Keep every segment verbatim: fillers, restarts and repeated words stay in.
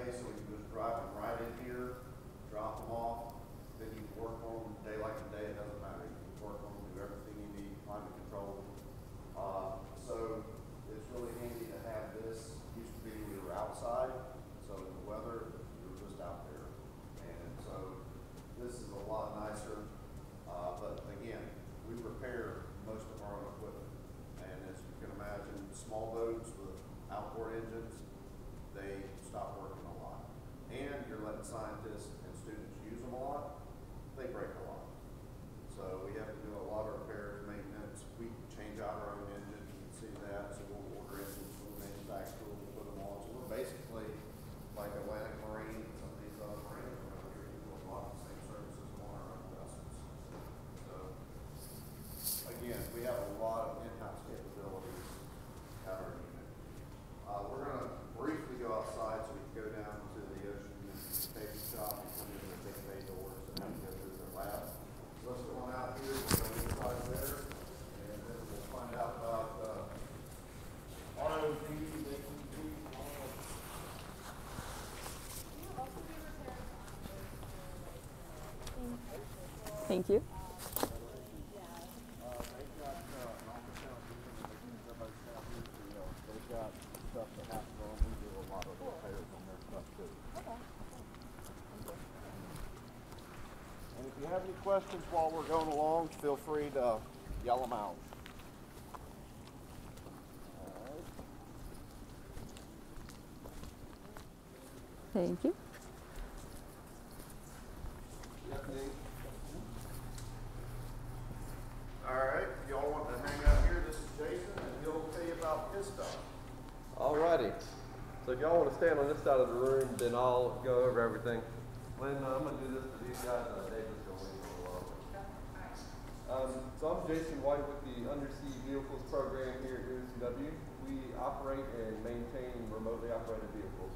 day, so we can just drive them right in here, drop them off, then you can work on them day like today, it doesn't matter. You can work on them, do everything you need, climate control. Uh, so it's really handy to have this. Used to be we were outside, so in the weather, we were just out there. And so this is a lot nicer, uh, but again, we repair most of our own equipment. And as you can imagine, small boats with outboard engines, they stop working a lot. And you're letting scientists and students use them a lot, they break a lot. So we have to do a lot of repairs, maintenance. We change out our own engine, you can see that. So we'll order engines from the manufacturer, we'll put them on. So we're basically like Atlantic Marine and some of these other marines around here. We do a lot of the same services on our own vessels. So again, we have a lot of in-house capabilities at our unit. Uh, we're going to briefly go outside so we can go down to the ocean and the paper shop and come into the big bay doors and have to go through their lab. So let's go on out here, we'll go inside there, and then we'll find out about uh, R O V, A T P, all that. Thank you. If you have any questions while we're going along, feel free to yell them out. Thank you. All right, if y'all want to hang out here, this is Jason, and he'll tell you about his stuff. Alrighty. So if y'all want to stand on this side of the room, then I'll go over everything. Lynn, uh, I'm going to do this for these guys. Uh, David's going to leave a little while. Um, so I'm Jason White with the Undersea Vehicles Program here at U N C W. We operate and maintain remotely operated vehicles.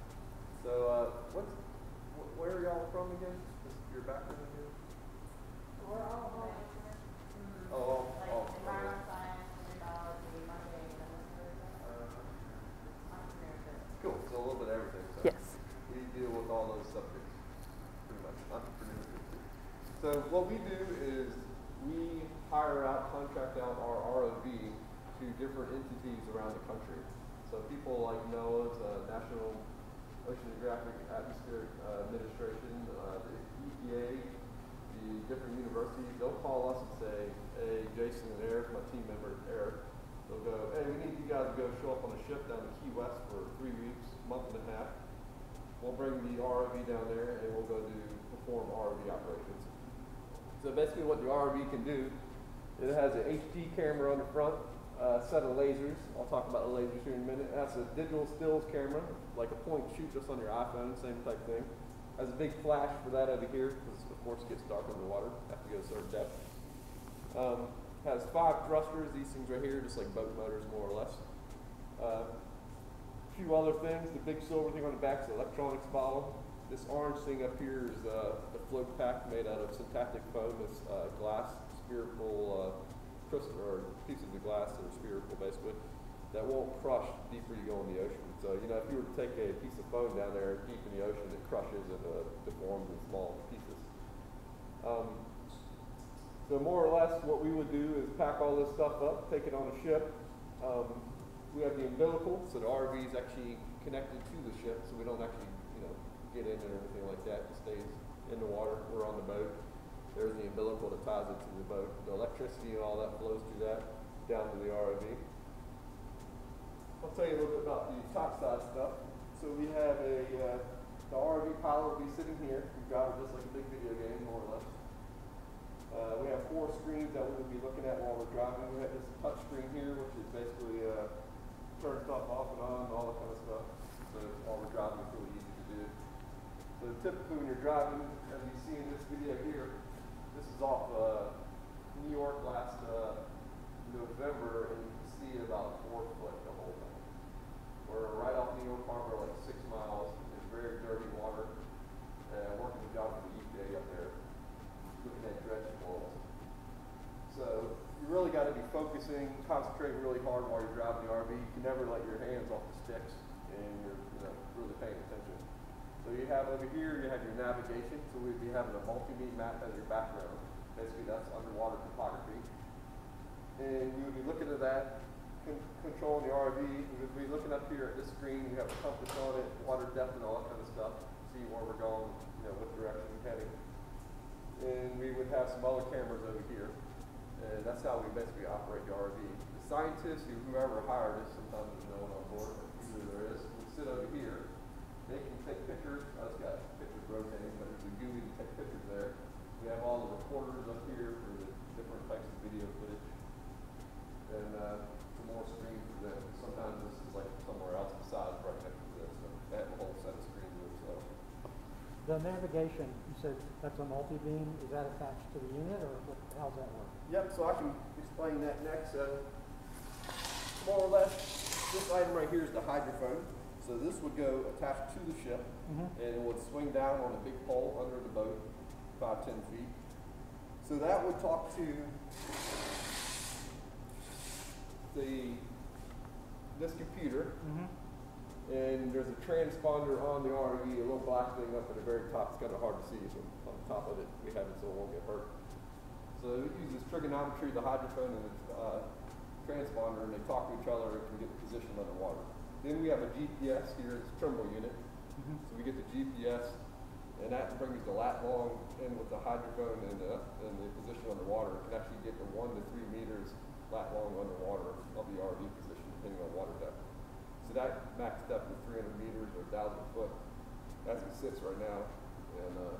So uh, what's, wh where are y'all from again? Just your background again? We're all home. Oh, all, Like all, environmental science, technology, marketing, and uh, entrepreneurship. Cool. So a little bit of everything. So Yes. we deal with all those subjects, pretty much. Entrepreneurship. So what we do is we hire out, contract out our R O V to different entities around the country. So people like NOAA's uh, National Oceanographic Atmospheric uh, Administration, uh, the E P A, the different universities, they'll call us and say, hey, Jason and Eric, my team member Eric, they'll go, hey, we need you guys to go show up on a ship down to Key West for three weeks, month and a half. We'll bring the R O V down there and we'll go do perform R O V operations. So basically what the R O V can do, it has an H D camera on the front, a set of lasers. I'll talk about the lasers here in a minute. It has a digital stills camera, like a point and shoot just on your iPhone, same type thing. Has a big flash for that over here, because of course it gets dark under the water, have to go a certain depth. Um, has five thrusters, these things right here, just like boat motors more or less. Uh, a few other things, the big silver thing on the back is the electronics bottle. This orange thing up here is uh, the float pack made out of syntactic foam. It's uh, glass, spherical, uh, crystal, or pieces of glass that are spherical basically, that won't crush deeper you go in the ocean. So, you know, if you were to take a piece of foam down there deep in the ocean, it crushes and uh, deforms in small pieces. Um, so more or less what we would do is pack all this stuff up, take it on a ship. Um, we have the umbilical, so the R O V is actually connected to the ship, so we don't actually, you know, get in or anything like that. It stays in the water. We're on the boat. There's the umbilical that ties it to the boat. The electricity and all that flows through that down to the R O V. I'll tell you a little bit about the topside stuff. So we have a, uh, the R O V pilot will be sitting here. We drive it just like a big video game, more or less. Uh, we have four screens that we will be looking at while we're driving. We have this touch screen here, which is basically uh, turn stuff off and on, all that kind of stuff. So while we're driving, it's really easy to do. So typically when you're driving, as you see in this video here, this is off uh, New York last uh, November, and you can see about four foot the whole time. We're right off New York Harbor, like six miles. It's very dirty water. Uh, working the job for the E P A up there, looking at dredging walls. So you really got to be focusing, concentrating really hard while you're driving the R V. You can never let your hands off the sticks, and you're, you know, really paying attention. So you have over here, you have your navigation. So we'd be having a multi-beam map as your background. Basically, that's underwater topography. And you would be looking at that, con controlling the R O V. You would be looking up here at this screen. You have a compass on it, water depth, and all that kind of stuff. See where we're going, you know, what direction we're heading. And we would have some other cameras over here. And that's how we basically operate the R O V. The scientists, who whoever hired us, sometimes there's no one on board, but usually there is, would sit over here. They can take pictures. I just got pictures rotating, but there's a G U I to take pictures there. We have all the recorders up here for the different types of video footage. And uh, some more screens for them. Sometimes this is like somewhere else besides right next to this. So they have a whole set of screens themselves. The navigation, you said that's a multi-beam. Is that attached to the unit, or what, how's that work? Yep, so I can explain that next. Uh, more or less, this item right here is the hydrophone. So this would go attached to the ship, mm-hmm. and it would swing down on a big pole under the boat, five, ten feet. So that would talk to the this computer, mm-hmm. and there's a transponder on the R O V, a little black thing up at the very top. It's kind of hard to see from on the top of it. We have it so it won't get hurt. So it uses trigonometry, the hydrophone, and the uh, transponder, and they talk to each other and can get the position underwater. Then we have a G P S here, it's a terminal unit. Mm-hmm. So we get the G P S, and that brings the lat long in with the hydrophone and the, and the position underwater. It can actually get to one to three meters lat long underwater of the R O V position, depending on water depth. So that maxed up to three hundred meters or one thousand foot as it sits right now. And uh,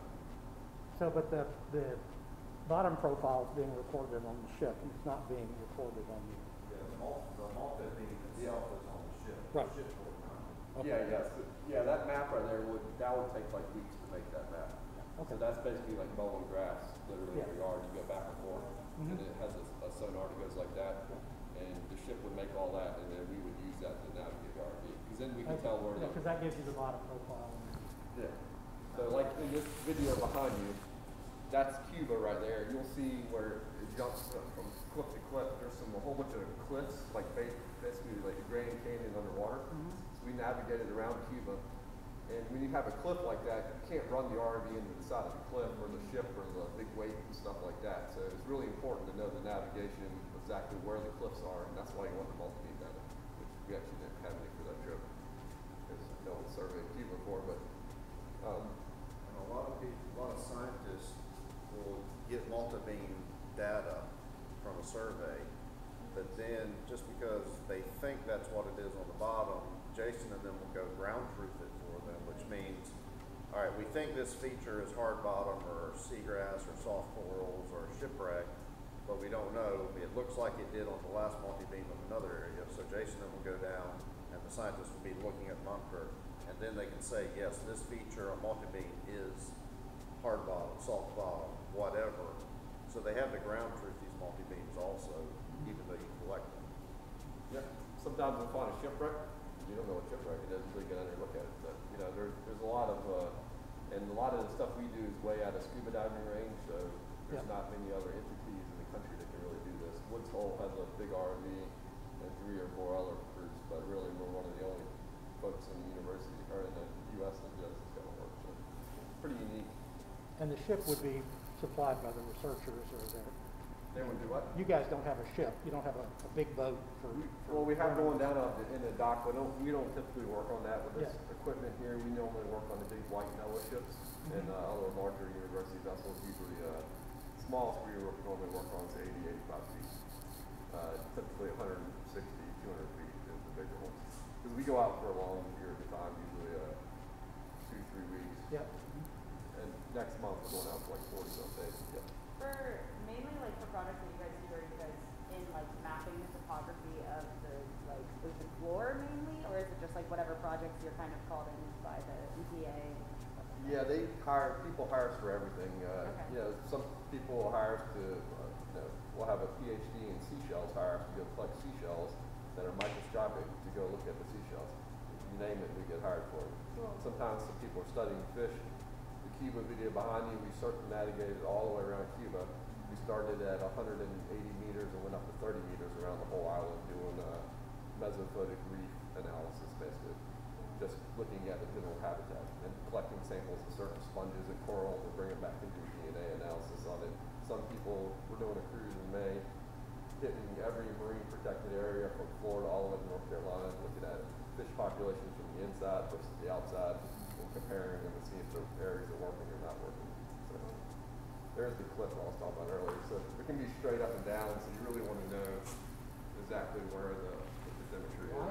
so, but the, the bottom profile is being recorded on the ship. It's not being recorded on the... Yeah, the multi, the multi-beam itself is on the ship. Right. The ship will not. Okay. Yeah, yes. Yeah, that map right there would, that would take like weeks to make that map. Okay. So that's basically like mowing grass, literally in the yard. You go back and forth, mm-hmm. and it has a, a sonar that goes like that, and the ship would make all that, and then we would use that to navigate the R V. Because then we can okay. tell where. Yeah, because that gives you the bottom profile. Yeah. So like in this video behind you, that's Cuba right there. You'll see where it jumps from cliff to cliff. There's some a whole bunch of cliffs, like basically like the Grand Canyon underwater. Mm-hmm. So we navigated around Cuba. And when you have a cliff like that, you can't run the R V into the side of the cliff or the ship or the big weight and stuff like that. So it's really important to know the navigation, exactly where the cliffs are, and that's why you want the multi-beam data, which we actually didn't have any for that trip. Because no one surveyed Cuba before, but um, and a lot of people, a lot of scientists will get multi-beam data from a survey, but then just because they think that's what it is on the bottom, Jason and them will go ground truth it for them, which means, all right, we think this feature is hard bottom or seagrass or soft corals or shipwreck, but we don't know. It looks like it did on the last multi-beam of another area. So Jason and them will go down, and the scientists will be looking at monitor, and then they can say, yes, this feature on multi-beam is hard bottom, soft bottom, whatever. So they have the ground truth these multi-beams also, even though you collect them. Yeah. Sometimes we'll find a shipwreck. You don't know what shipwreck it is until you get under and look at it. But you know, there's there's a lot of uh, and a lot of the stuff we do is way out of scuba diving range. So there's yeah. not many other entities in the country that can really do this. Woods Hole has a big R O V and three or four other groups, but really we're one of the only folks in the university or in the U S that does this kind of work. So it's pretty unique. And the ship would be supplied by the researchers or their. They would do what? You guys don't have a ship. You don't have a, a big boat for, for. Well, we have going down up in the dock, but don't, we don't typically work on that with this yeah. equipment here. We normally work on the big white Noah ships mm-hmm. and uh, other larger university vessels. Usually, uh, smallest we normally work on is eighty, eighty-five feet. Uh, typically one sixty, two hundred feet is the bigger ones. Because we go out for a long period of time, usually uh, two, three weeks. Yeah. And next month we're going out for like forty some days. Yeah. For mainly like for projects that you guys do, are you guys in like mapping the topography of the like ocean floor mainly, or is it just like whatever projects you're kind of called in by the N C A? Yeah, they hire people hire us for everything. Uh, okay. You know, some people will hire us to. Uh, you know, we'll have a PhD in seashells hire us to go collect seashells that are microscopic to go look at the seashells. You name it, we get hired for it. Cool. Sometimes some people are studying fish. Cuba video behind you, we circumnavigated all the way around Cuba. We started at one hundred eighty meters and went up to thirty meters around the whole island doing uh, mesophotic reef analysis, basically, just just looking at the general habitat and collecting samples of certain sponges and corals and bringing back and do D N A analysis on it. Some people were doing a cruise in May, hitting every marine protected area from Florida all the way to North Carolina, looking at fish populations from the inside versus the outside, and comparing them to see if the areas are working or not working. So there's the clip I was talking about earlier. So it can be straight up and down, so you really want to know exactly where the, the bathymetry is.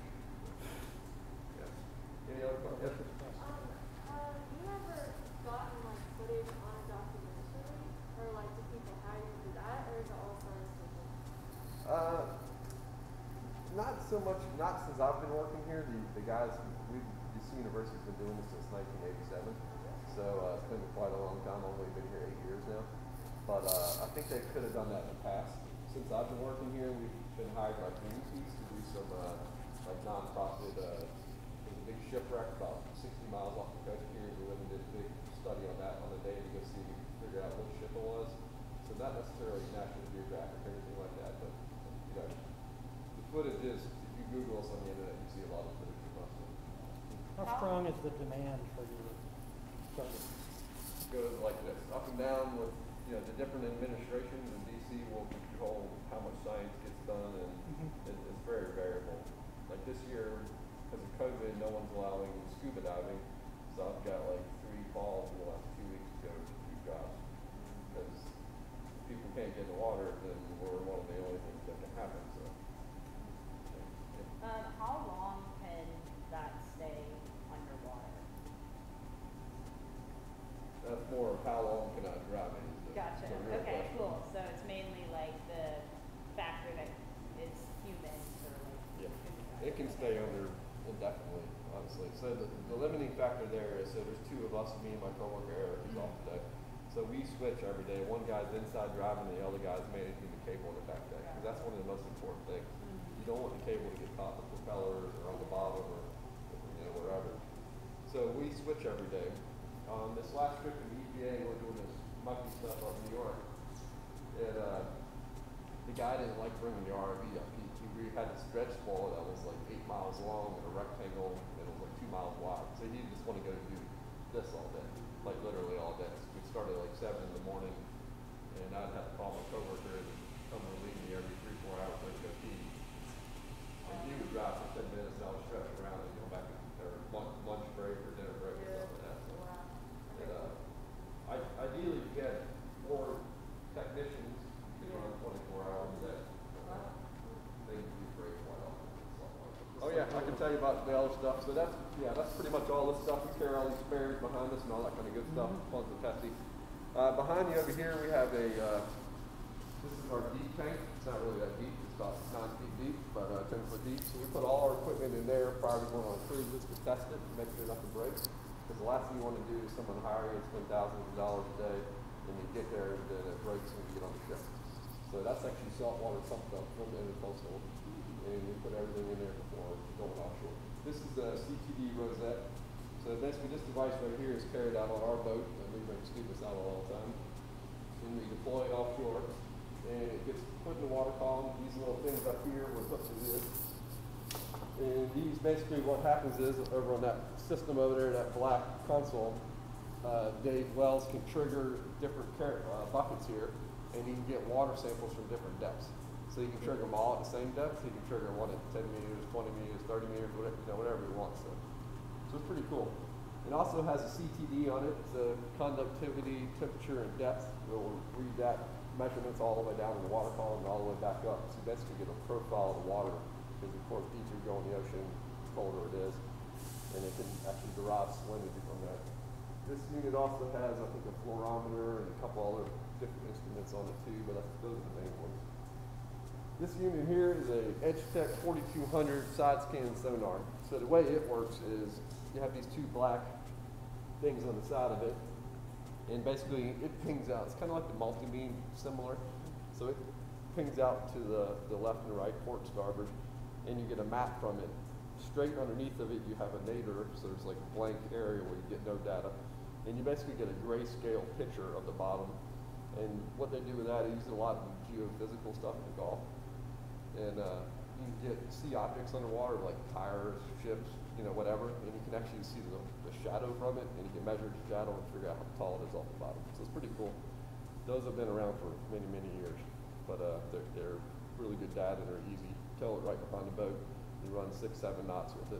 Yes. Any other questions? Um, have you ever gotten like footage on a documentary, or like do people hide into that, or is it all scientific? Uh, not so much, not since I've been working here. The, the guys, we, D C University's been doing this since nineteen eighty-seven. So uh, it's been quite a long time. I've only been here eight years now. But uh, I think they could have done that in the past. Since I've been working here, we've been hired by Greenpeace to do some uh, like non-profit, uh, there's a big shipwreck about sixty miles off the coast here. We went and did a big study on that on the day to go see, figure out what ship it was. So not necessarily National Geographic or anything like that, but you know, the footage is, if you Google us on the internet, you see a lot of footage from us. How strong is the demand for your service? It goes like this, up and down with, you know, the different administrations in D C will control how much science gets done, and Mm-hmm. it, it's very variable. Like this year, because of COVID, no one's allowing scuba diving, so I've got like three falls in the last two weeks to go to two jobs. Because if people can't get in the water, then we're one of the only things that can happen. So, yeah. Um, how long can that stay underwater? That's more of how long can I drive in. is the- Gotcha. the real Okay, question. cool. So it's mainly like the factor that is humans or like. Yeah, human it can factor. stay under indefinitely, honestly. So the, the limiting factor there is, so there's two of us, me and my coworker Eric is off today. So we switch every day. One guy's inside driving, the other guy's managing the cable on the back deck. Because that's one of the most important things. You don't want the cable to get caught in the propellers or on the bottom or, you know, wherever. So we switch every day. Um, this last trip in the E P A, we're doing this mucky stuff up in New York. And uh, the guy didn't like bringing the R O V up. He, he we had this dredge spoil that was like eight miles long and a rectangle, and it was like two miles wide. So he just wanted to go do this all day, like literally all day. So we started at like seven in the morning, and I'd have to call my coworker and come and relieve me every three, four hours so I could go pee. And he would drive for ten minutes, and I would stretch around and go back or lunch, lunch break or dinner break or something like that. So, and, uh, I, ideally, if you had more technicians, you could run twenty-four hours a day. They would be great quite often. Oh yeah, I can tell you about the other stuff. So that's, yeah, that's pretty much all this stuff. We carry all these spares behind us and all that kind of good stuff. Tons of testing. Uh, behind you over here, we have a, uh, this is our deep tank. It's not really that deep. It's about nine feet deep, but uh, ten foot deep. So we put all our equipment in there prior to going on cruises to test it, to make sure nothing breaks. Because the last thing you want to do is someone hire you and spend thousands of dollars a day, and you get there and then it breaks when you get on the ship. So that's actually saltwater pumped up from the intercoastal, and we put everything in there before going offshore. This is the C T D rosette. So basically this device right here is carried out on our boat, and we make scuba salad all the time. And we deploy it offshore, and it gets put in the water column. These little things up here were put to this. And these basically what happens is over on that system over there, that black console, uh, Dave Wells can trigger different car uh, buckets here, and you can get water samples from different depths. So you can trigger them all at the same depth. You can trigger one at ten meters, twenty meters, thirty meters, whatever, you know, whatever you want. So, so it's pretty cool. It also has a C T D on it, so conductivity, temperature, and depth. We'll read that measurements all the way down in the water column and all the way back up. So you basically get a profile of the water, because of course deeper you go in the ocean, the colder it is, and it can actually derive salinity from that. This unit also has, I think, a fluorometer and a couple other different instruments on it too, but that's, those are the main ones. This unit here is a EdgeTech forty-two hundred side scan sonar. So the way it works is you have these two black things on the side of it, and basically it pings out. It's kind of like the multi-beam similar. So it pings out to the, the left and right, port starboard, and you get a map from it. Straight underneath of it you have a nadir, so there's like a blank area where you get no data. And you basically get a grayscale picture of the bottom. And what they do with that, they use a lot of geophysical stuff in the Gulf. And uh, you can get see objects underwater like tires, ships, you know, whatever, and you can actually see the, the shadow from it, and you can measure the shadow and figure out how tall it is off the bottom. So it's pretty cool. Those have been around for many, many years, but uh, they're, they're really good data and they're easy. Tow it right behind the boat. You run six, seven knots with it.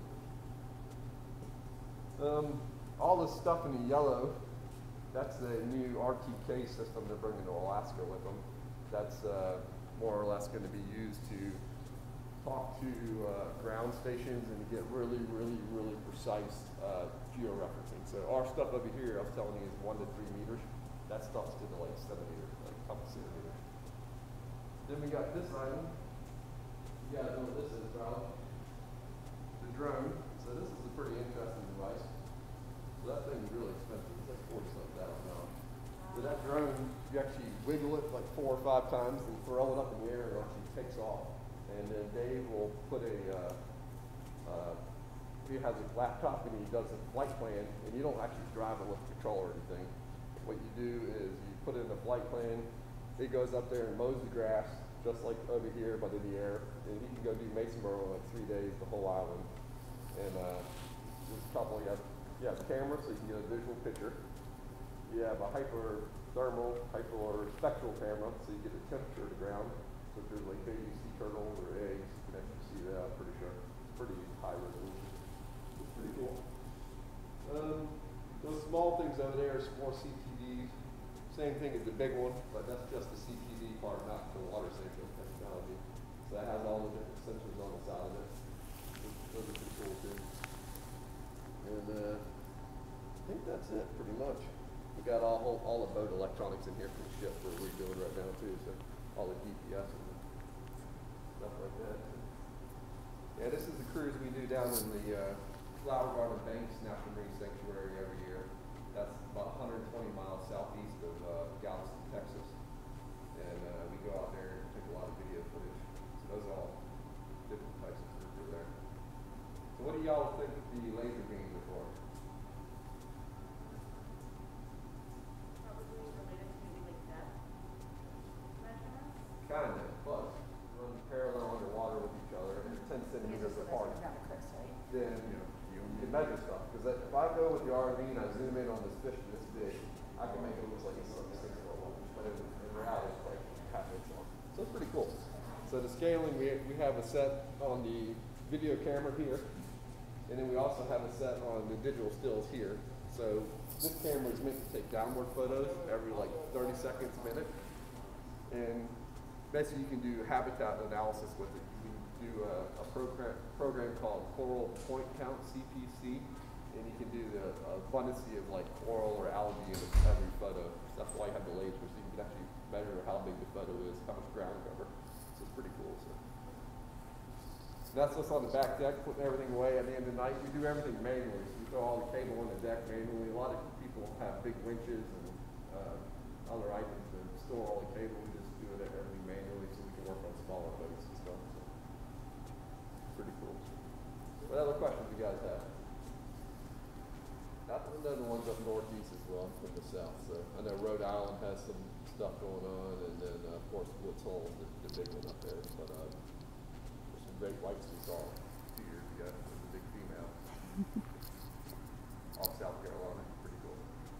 Um, all this stuff in the yellow, that's the new R T K system they're bringing to Alaska with them. That's uh, more or less going to be used to talk to uh, ground stations and get really, really, really precise uh, geo-referencing. So our stuff over here, I was telling you, is one to three meters. That stuff's to the like centimeters, like a couple centimeters. Then we got this item. You guys know what this is, probably. The drone. So this is a pretty interesting device. So that thing is really expensive. It's like forty something thousand dollars. So that drone, you actually wiggle it like four or five times and throw it up in the air and it actually takes off. And then Dave will put a, uh, uh, he has a laptop and he does a flight plan, and you don't actually drive it with a controller or anything. What you do is you put in a flight plan, it goes up there and mows the grass, just like over here, but in the air. And he can go do Masonboro in like three days, the whole island. And uh, there's a couple, you have, you have a camera so you can get a visual picture. You have a hyperthermal, hyper or spectral camera, so you get the temperature of the ground. So if there's like baby sea turtles or eggs, you can actually see that, I'm pretty sure. It's pretty high resolution. It's pretty cool. Um, those small things over there are more C T Ds. Same thing as the big one, but that's just the C T D part, not the water sampling technology. So that has all the different sensors on the side of it. Those are pretty cool too. And uh, I think that's it, pretty much. We got all all the boat electronics in here for the ship we're redoing right now too. So all the G P S and stuff like that. Yeah, this is the cruise we do down in the uh, Flower Garden Banks National Marine Sanctuary every year. That's about one hundred twenty miles southeast of uh, Galveston, Texas. And uh, we go out there and take a lot of video footage. So those are all different types of crews are there. So what do y'all think the laser beams are for? Probably related to maybe like depth measurements. Kind of, but run parallel underwater with each other and ten centimeters apart. Then you know, you can measure stuff. Because if I go with the R V and I zoom in on this fish this big, I can make it look like it's like six foot long. But in, in reality, it's like half inch long. So it's pretty cool. So the scaling, we, we have a set on the video camera here. And then we also have a set on the digital stills here. So this camera is meant to take downward photos every like thirty seconds a minute. And basically you can do habitat analysis with it. You can do a, a program, program called Coral Point Count, C P C. And you can do the abundancy of like coral or algae in every photo. So that's why you have the laser, so you can actually measure how big the photo is, how much ground cover. So it's pretty cool. So. That's what's on the back deck, putting everything away at the end of the night. We do everything manually. So we throw all the cable on the deck manually. A lot of people have big winches and uh, other items to store all the cable. We just do it everything manually so we can work on smaller boats and stuff. So pretty cool. What other questions you guys have? Not the other ones up northeast as well from the south. So I know Rhode Island has some stuff going on, and then uh, of course Woods Hole, the, the big one up there. But uh, great whites we saw two years ago. It was a big female. Off South Carolina. Pretty cool.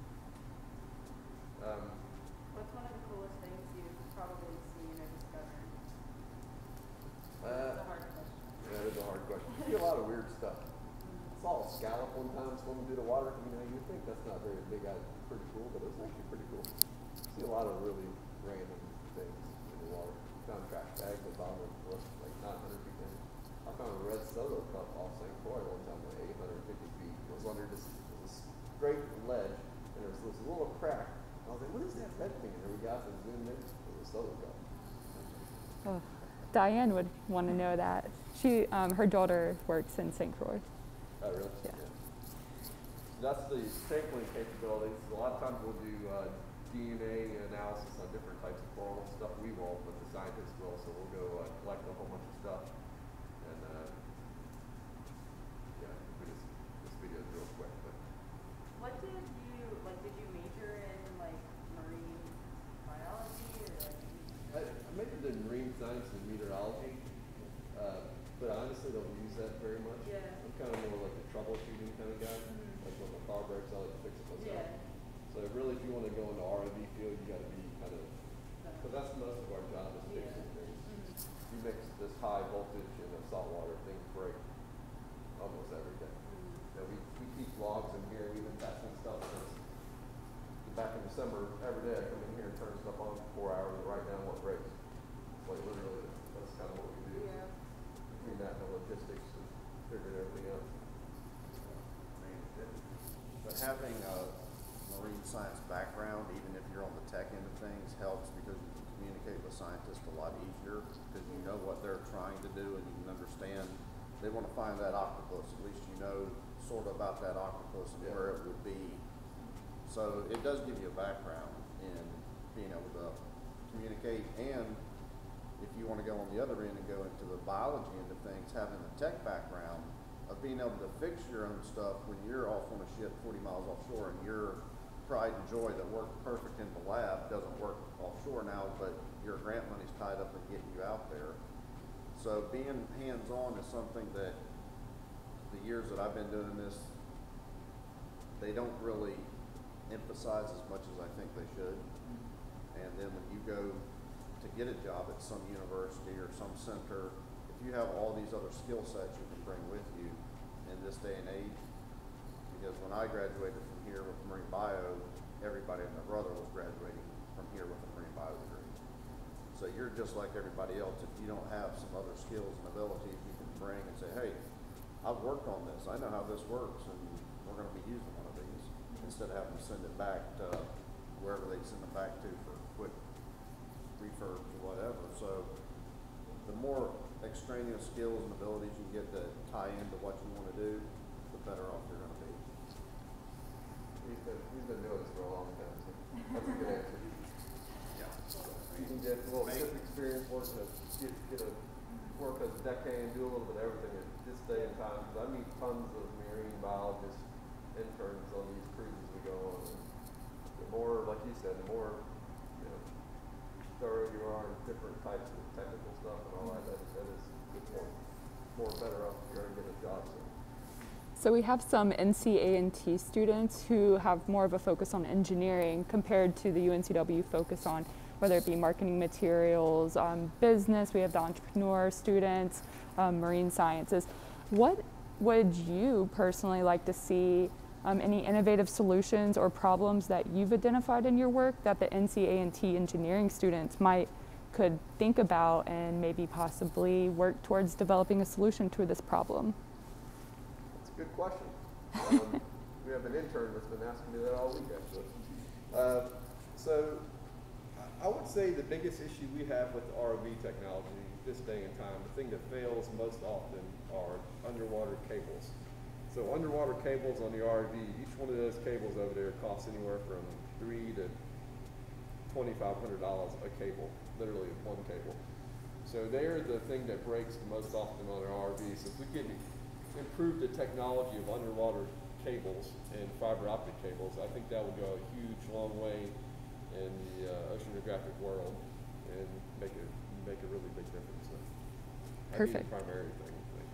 Um, What's one of the coolest things you've probably seen or discovered? uh, That's a hard question. Yeah, it is a hard question. You see a lot of weird stuff. I saw a scallop one time swimming through the water. You know, you think that's not very big, pretty cool, but it's actually pretty cool. You see a lot of really random things in the water. Found trash bags at the bottom of the brook, like nine hundred feet in. I found a red solo cup off Saint Croix one time, like eight hundred fifty feet. It was under this, this straight ledge, and there was this little crack. I was like, what is that red thing? And we got to zoom in. It was a solo cup. Oh, Diane would want to know that. She, um, her daughter works in Saint Croix. Oh, really? Yeah. Yeah. That's the sampling capabilities. A lot of times we'll do uh, D N A analysis on different types of coral stuff. We won't, but the scientists will. So we'll go uh, collect a whole bunch of stuff. And uh, yeah, we just this video is real quick. But What did you like? Did you major in like marine biology or like? I, I majored in marine science and meteorology, uh, but I honestly don't use that very much. Yeah. I'm kind of more like a logs in here, we've been testing stuff since back in December. Every day I come in here and turn stuff on for four hours and write down what breaks. It's like literally, that's kind of what we do. Yeah. Between that and the logistics and figuring everything out. I mean, it- But having a marine science background, even if you're on the tech end of things, helps because you can communicate with scientists a lot easier because you know what they're trying to do and you can understand. They want to find that octopus. At least you know sort of about that octopus and Yeah. where it would be. So it does give you a background in being able to communicate, and if you want to go on the other end and go into the biology end of things, having the tech background of being able to fix your own stuff when you're off on a ship forty miles offshore and your pride and joy that worked perfect in the lab doesn't work offshore now, but your grant money's tied up in getting you out there. So being hands-on is something that the years that I've been doing this, they don't really emphasize as much as I think they should. And then when you go to get a job at some university or some center, if you have all these other skill sets you can bring with you in this day and age, because when I graduated from here with marine bio, everybody and their brother was graduating from here with a marine bio degree. So you're just like everybody else. If you don't have some other skills and abilities you can bring and say, hey, I've worked on this, I know how this works, and we're going to be using one of these, instead of having to send it back to wherever they send it back to for quick refurbs or whatever. So the more extraneous skills and abilities you get that tie into what you want to do, the better off you're going to be. He's been, he's been doing this for a long time, so that's a good answer. Yeah. You can get a little ship experience, working a, get, get a, work a decade and do a little bit of everything at this day and time. Because I meet tons of marine biologists, interns on these cruises we go on. And the more, like you said, the more, you know, thorough you are in different types of technical stuff and all that, that, that is good point. More better off if you're going to get a job soon. So we have some N C A and T students who have more of a focus on engineering compared to the U N C W focus on whether it be marketing materials, um, business. We have the entrepreneur students, um, marine sciences. What would you personally like to see, um, any innovative solutions or problems that you've identified in your work that the N C A and T engineering students might could think about and maybe possibly work towards developing a solution to this problem? That's a good question. Um, we have an intern that's been asking me that all week, actually. Uh, so, I would say the biggest issue we have with R O V technology this day and time, the thing that fails most often are underwater cables. So underwater cables on the R O V, each one of those cables over there costs anywhere from three to twenty-five hundred dollars a cable, literally one cable. So they're the thing that breaks the most often on an R O V. So if we can improve the technology of underwater cables and fiber optic cables, I think that would go a huge, long way in the uh, oceanographic world and make it make a really big difference. So that'd be Perfect. the primary thing. I think.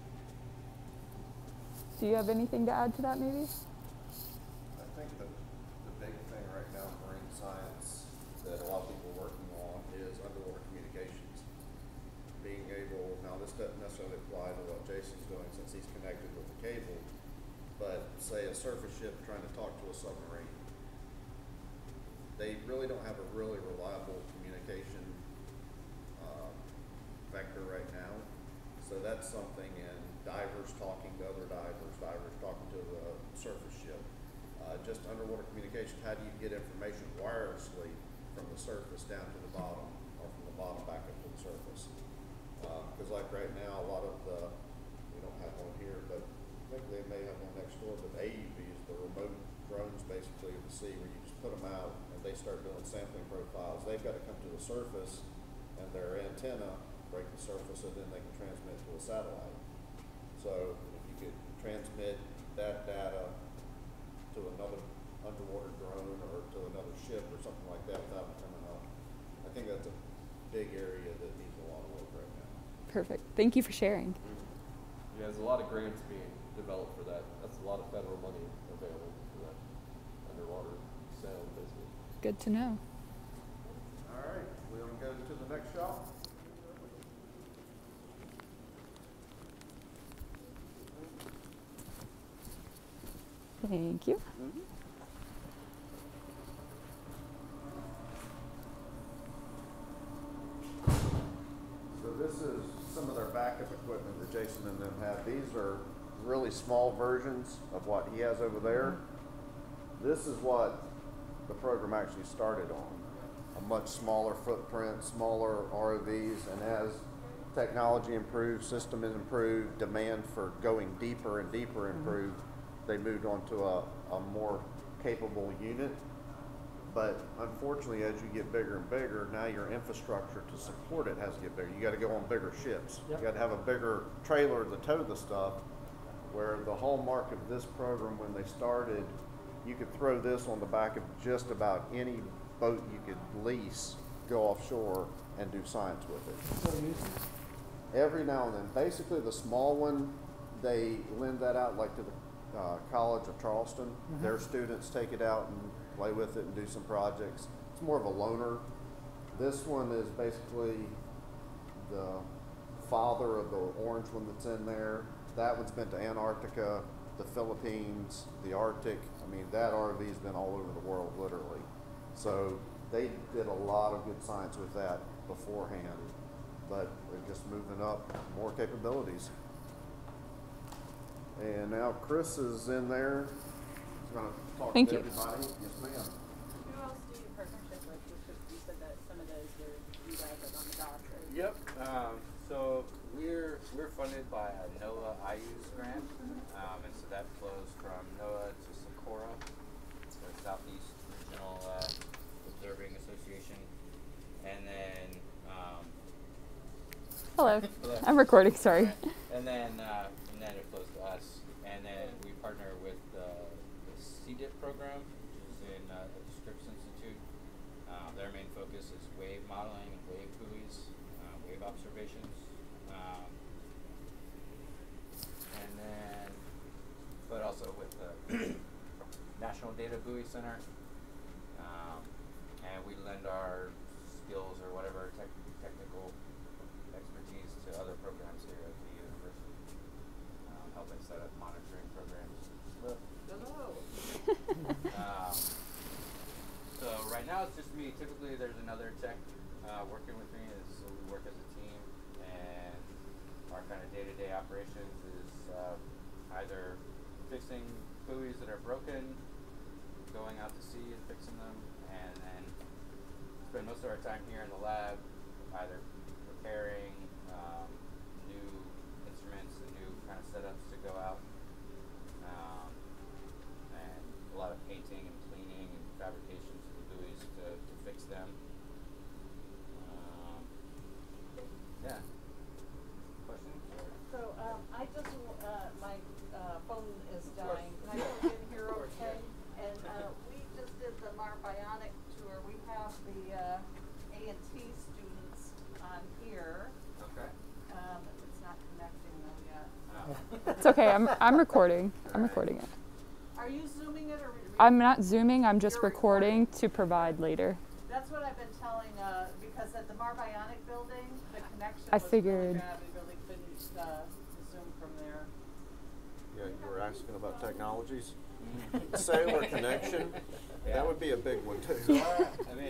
Do you have anything to add to that maybe? I think the, the big thing right now in marine science that a lot of people are working on is underwater communications. Being able, now this doesn't necessarily apply to what Jason's doing since he's connected with the cable, but say a surface ship trying to talk to a submarine. They really don't have a really reliable communication uh, vector right now. So that's something in divers talking to other divers, divers talking to the surface ship. Uh, just underwater communication, how do you get information wirelessly from the surface down to the bottom, or from the bottom back up to the surface? Because uh, like right now, a lot of the, we don't have one here, but I think they may have one next door, but A U Vs, the remote drones basically of the sea, where you just put them out and they start doing sampling profiles. They've got to come to the surface and their antenna break the surface, and then they can transmit to a satellite. So if you could transmit that data to another underwater drone or to another ship or something like that without it coming up, I think that's a big area that needs a lot of work right now. Perfect. Thank you for sharing. Yeah, there's a lot of grants being developed for that. That's a lot of federal money available for that underwater sound, basically. Good to know. All right, we want to go to the next shop? Thank you. So this is some of their backup equipment that Jason and them have. These are really small versions of what he has over there. This is what the program actually started on. A much smaller footprint, smaller R O Vs, and as technology improved, system is improved, demand for going deeper and deeper improved, they moved on to a, a more capable unit. But unfortunately, as you get bigger and bigger, now your infrastructure to support it has to get bigger. You got to go on bigger ships. Yep. You got to have a bigger trailer to tow the stuff. Where the hallmark of this program, when they started, you could throw this on the back of just about any boat you could lease, go offshore, and do science with it. So uses? Every now and then. Basically, the small one, they lend that out like to the uh, College of Charleston. Mm-hmm. Their students take it out and play with it and do some projects. It's more of a loaner. This one is basically the father of the orange one that's in there. That one's been to Antarctica, the Philippines, the Arctic. I mean, that R V has been all over the world, literally. So they did a lot of good science with that beforehand, but they're just moving up more capabilities. And now Chris is in there. He's going to talk Thank to you. everybody. Yes, ma'am. Who else do you partnership with? Because you said that some of those are you guys like on the dock, right? Yep. Um, so we're we're funded by a NOAA I U S grant, um, and so that flows from NOAA to SOCORA, the Southeast Regional uh, Observing Association, and then um, Hello. Hello. I'm recording, sorry. and then uh, and then it flows to us, and then we partner with uh, the C D I P program, which is in uh, at the Scripps Institute. Uh, their main focus is wave modeling and wave buoys, uh, wave observations. Um, and then, but also with the National Data Buoy Center, um, and we lend our skills or whatever tech technical expertise to other programs here at the university, um, helping set up monitoring programs. um, so right now it's just me. Typically there's another tech uh, working with me. Is, so we work as a team, and our kind of day-to-day operations is uh, either fixing buoys that are broken, going out to sea and fixing them, and then spend most of our time here in the lab either preparing um, new instruments and new kind of setups to go out, um, and a lot of painting and cleaning and fabrication to the buoys to, to fix them. Um, yeah. Questions? Or? So, um, I just, uh, my, uh, phone is Of course. dying. Can I go in here Of course, okay? yeah. And, uh, we just did the Mar Bionic tour. We have the, uh, A and T students on here. Okay. Um, it's not connecting though yet. Oh. It's okay, I'm, I'm recording. I'm recording it. Are you zooming it or? re- I'm not zooming, I'm just You're recording recording. to provide later. That's what I've been telling, uh, because at the Mar Bionic building, the connection I was really figured- bad. We really couldn't, uh, zoom from there. Yeah, you were asking about technologies. Cellular connection, Yeah. that would be a big one too. So our, I mean,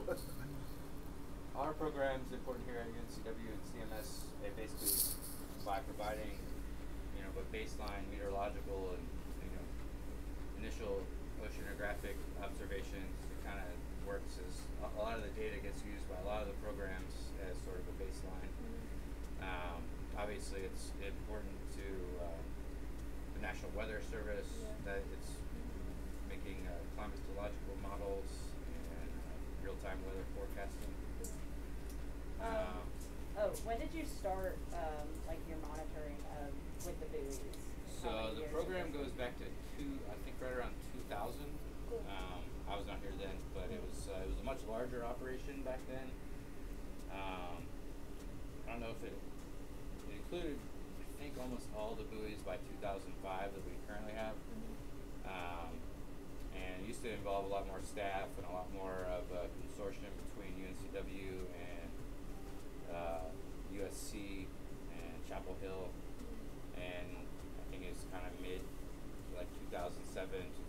our program's important here at U N C W and C M S. They basically, by providing, you know, a baseline meteorological and, you know, initial oceanographic observations, it kind of works as a, a lot of the data gets used by a lot of the programs as sort of a baseline. Um, obviously, it's important to uh, the National Weather Service that it's making uh, climatological models and uh, real-time weather forecasting. Um, oh, when did you start, um, like your monitoring of, with the buoys? How So many the years program ago? goes back to two, I think right around two thousand. Cool. Um, I was not here then, but it was uh, it was a much larger operation back then. Um, I don't know if it, it included, I think, almost all the buoys by two thousand five that we currently have. Um, and it used to involve a lot more staff and a lot more of a consortium between U N C W and uh, U S C and Chapel Hill. And I think it's kind of mid, like two thousand seven,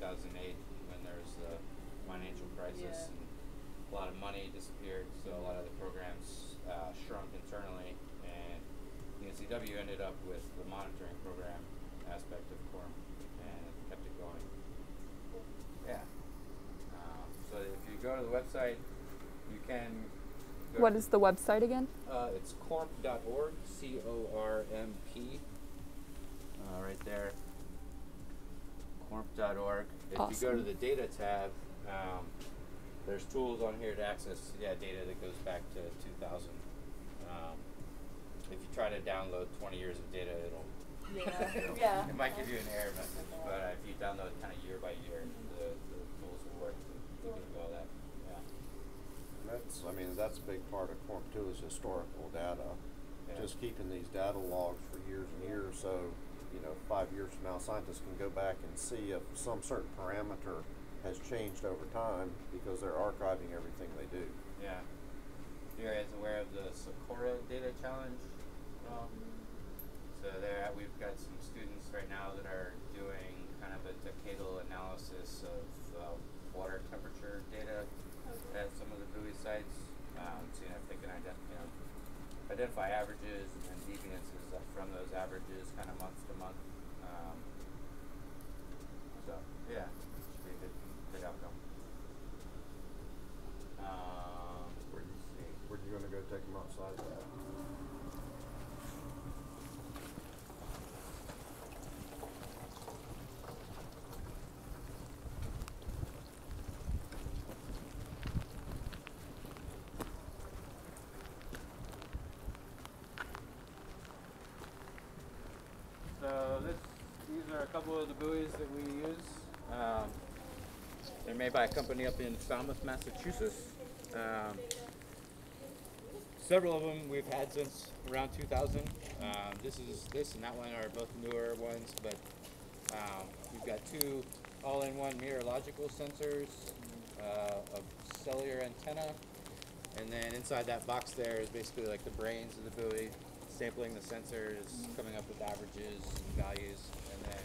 thousand eight when there was the financial crisis Yeah. and a lot of money disappeared, so a lot of the programs uh, shrunk internally, and the N C W ended up with the monitoring program aspect of Quorum and kept it going. Yeah. Um, so if you go to the website, you can go What is the website again? uh, it's cormp dot org, C O R M P, uh, right there, cormp dot org. If you go to Awesome. the data tab, um, there's tools on here to access yeah, data that goes back to two thousand. Um, if you try to download twenty years of data, it'll Yeah, yeah. it might give you an error message, but uh, if you download kind of year by year, the, the tools will work to, to give you all that. Yeah. And that's, I mean, that's a big part of Corp too, is historical data. Yeah. Just keeping these data logs for years and years, so, you know, five years from now, scientists can go back and see if some certain parameter has changed over time because they're archiving everything they do. Yeah. You guys aware of the Socorro Data Challenge? Um, so there, we've got some students right now that are doing kind of a decadal analysis of uh, water temperature data at some of the buoy sites, um, seeing if they can ident- you know, identify averages and deviances from those averages, kind of month to month. Um, so yeah, should be a good, good outcome. Um, Where you see, where you gonna go take them outside of that? So this, these are a couple of the buoys that we use. Um, they're made by a company up in Falmouth, Massachusetts. Um, several of them we've had since around two thousand. Um, this is this and that one are both newer ones, but um, we've got two all-in-one meteorological sensors, uh, a cellular antenna, and then inside that box there is basically like the brains of the buoy, sampling the sensors, coming up with averages and values, and then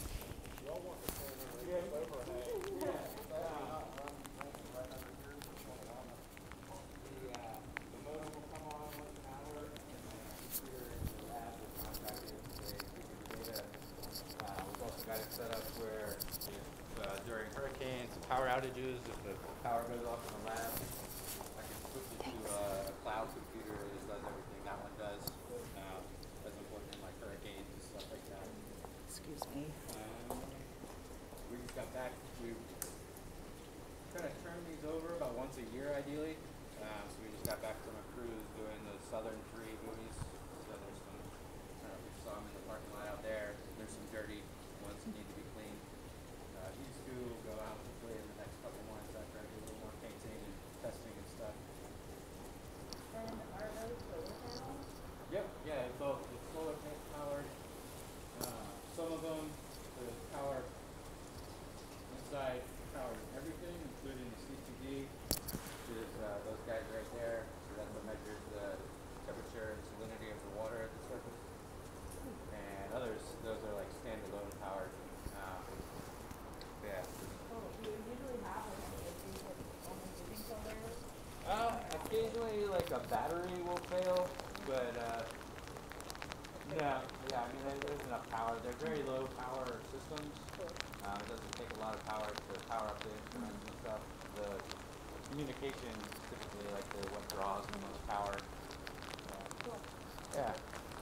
the, uh, the modem will come on once an hour, and then a computer in the lab will contact it, they give you the data. Uh, we've also got it set up where if uh, during hurricanes, power outages, if the power goes off in the lab, I can switch it to uh, a cloud computer that does everything that one does. Uh, that's important in like hurricanes and stuff like that. Excuse me. Um, we just got back. We kind of turn these over about once a year, ideally. Uh, so we just got back from a cruise doing the southern three buoys. So there's some, I don't know if you saw them in the parking lot out there. There's some dirty ones that need to be cleaned. Uh, these two will go out hopefully in the next couple months after I do a little more painting and testing and stuff. And are those solar panels? Yep, yeah, it's both it's solar panel powered. Uh, some of them, the power inside powers everything, including the C two D, which is uh, those guys right there. So that's what measures the temperature and salinity of the water at the surface. And others, those are like standalone powered. Uh, yeah. Oh, do you usually have like issues with only using solar? Uh, occasionally, like a battery will fail, but uh, no, yeah, I mean, there, there's enough power. They're very low power systems. Um, it doesn't take a lot of power to power up the instruments and stuff. The communication is typically like the what draws the most power. Cool. Yeah.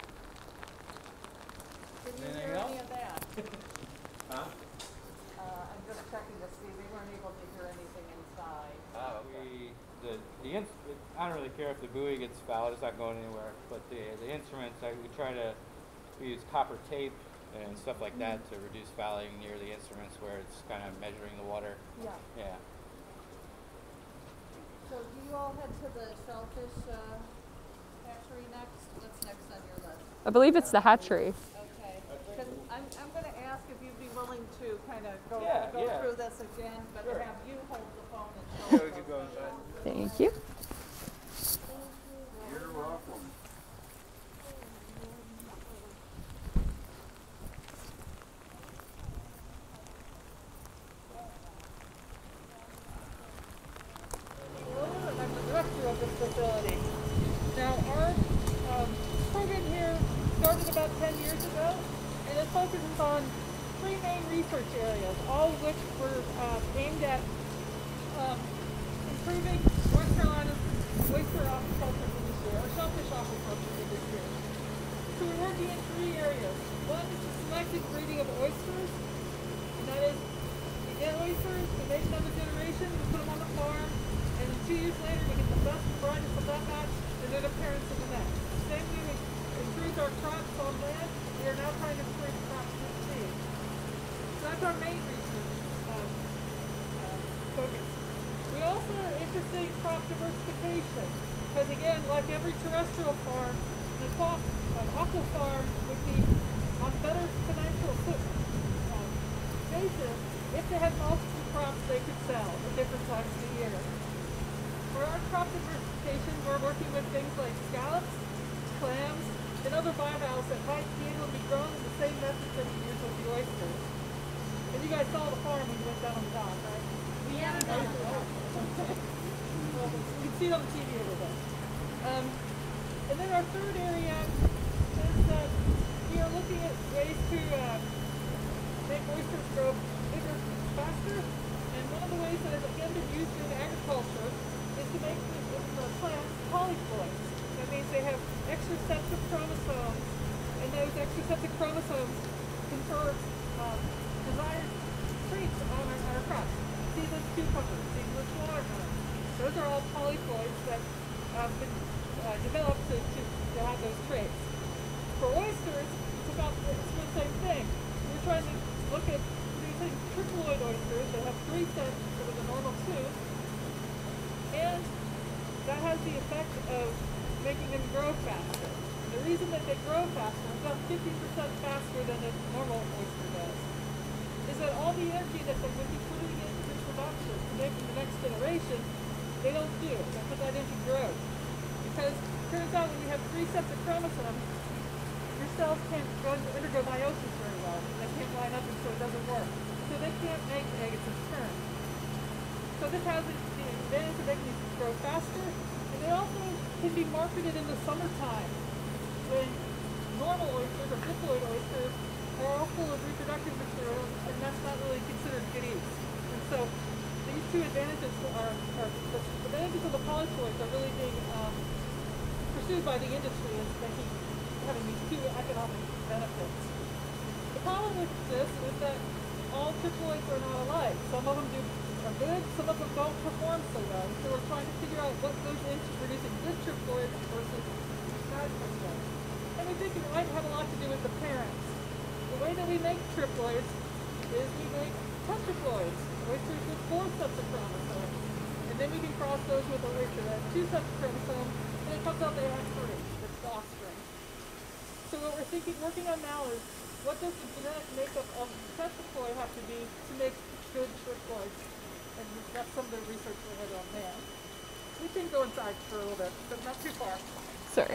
Didn't you Anything hear else? any of that? Huh? Uh, I'm just checking to see, we weren't able to hear anything inside. Uh, we the the ins- I don't really care if the buoy gets fouled; it's not going anywhere. But the the instruments, I, we try to we use copper tape and stuff like that to reduce fouling near the instruments where it's kind of measuring the water. Yeah. Yeah. So do you all head to the shellfish, uh, hatchery next? What's next on your list? I believe it's the hatchery. Okay, because I'm, I'm gonna ask if you'd be willing to kind of go, Yeah, go yeah. through this again, but Sure. have you hold the phone and Yeah, show we us could those go inside. things. Thank you. You're welcome. improving North Carolina's oyster aquaculture industry, or shellfish aquaculture industry. So we're working in three areas. One is the selective breeding of oysters, and that is we get oysters, we make another generation, we put them on the farm, and then two years later we get the best and brightest of that batch, and then the parents of the next. Same way we improve our crops on land, we are now trying to improve crops at sea. So that's our main research um, uh, focus. We also are interested in crop diversification, because again, like every terrestrial farm, the aqua, an aqua farm would be on better financial footing. Um, basis if they had multiple crops they could sell at different times of the year. For our crop diversification, we're working with things like scallops, clams, and other bivalves that might be able to be grown in the same methods that we use with the oysters. And you guys saw the farm when you went down on the dock, right? We haven't done it. Well, you can see it on the T V over there. Um, and then our third area is that we are looking at ways to uh, make oysters grow bigger faster. And one of the ways that has again been used in agriculture is to make the, the plants polyploids. That means they have extra sets of chromosomes, and those extra sets of chromosomes confer um, desired traits on our, our crops. Seedless cucumbers, seedless watermelon. Those are all polyploids that have been uh, developed to, to, to have those traits. For oysters, it's about it's the same thing. We're trying to look at producing triploid oysters that have three sets instead of the normal two, and that has the effect of making them grow faster. And the reason that they grow faster, about fifty percent faster than a normal oyster does, is that all the energy that they would be putting into production to make the next generation, they don't do. They put that into growth. Because it turns out when you have three sets of chromosomes, your cells can't go undergo meiosis very well. They can't line up, and so it doesn't work. So they can't make eggs in turn. So this has the advantage of making these grow faster, and they also can be marketed in the summertime when normal oysters or diploid oysters are all full of reproductive material, and that's not really considered good use. And so these two advantages are, are the advantages of the polyploids are really being um, pursued by the industry as making having these two economic benefits. The problem with this is that all triploids are not alike. Some of them do are good, some of them don't perform so well. So we're trying to figure out what goes into producing good triploids versus bad triploids. And we think it might have a lot to do with the parents. The way that we make triploids is we make tetraploids, oysters with four sets of chromosomes. And then we can cross those with an oyster that has two sets of chromosomes, and it comes out they have three. It's the offspring. So what we're thinking, working on now is what does the genetic makeup of the tetraploid have to be to make good triploids? And that's some of the research we had on that. We can go inside for a little bit, but not too far. Sorry.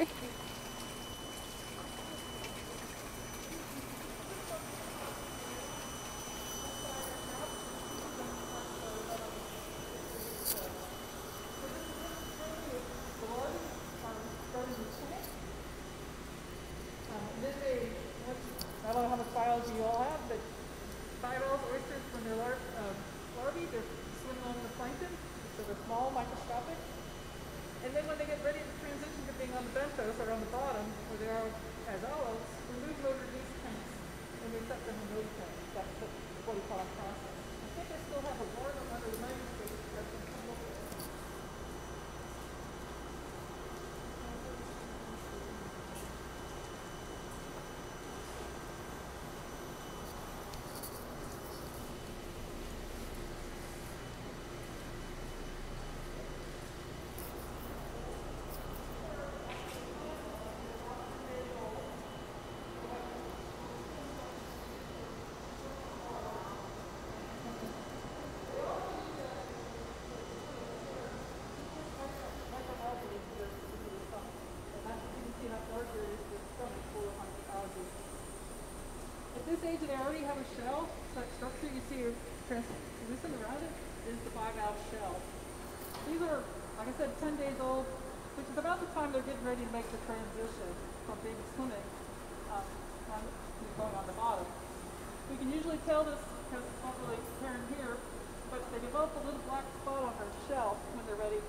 I don't know how much biology you all have, but bivalves, oysters, when they're lar um, larvae, they're swimming along the plankton, so they're small, microscopic. And then when they get ready to transition to being on the benthos, or on the bottom, where they are as olives, we move them over to these tanks, and we set them in those tanks. That's what we call a process. I think I still have a border under the microscope that's going to come over there. At this age, they already have a shell. So that structure you see translucent around it is the bivalve shell. These are, like I said, ten days old, which is about the time they're getting ready to make the transition from being swimming um, on, going on the bottom. We can usually tell this because it's not really apparent here, but they develop a little black spot on their shell when they're ready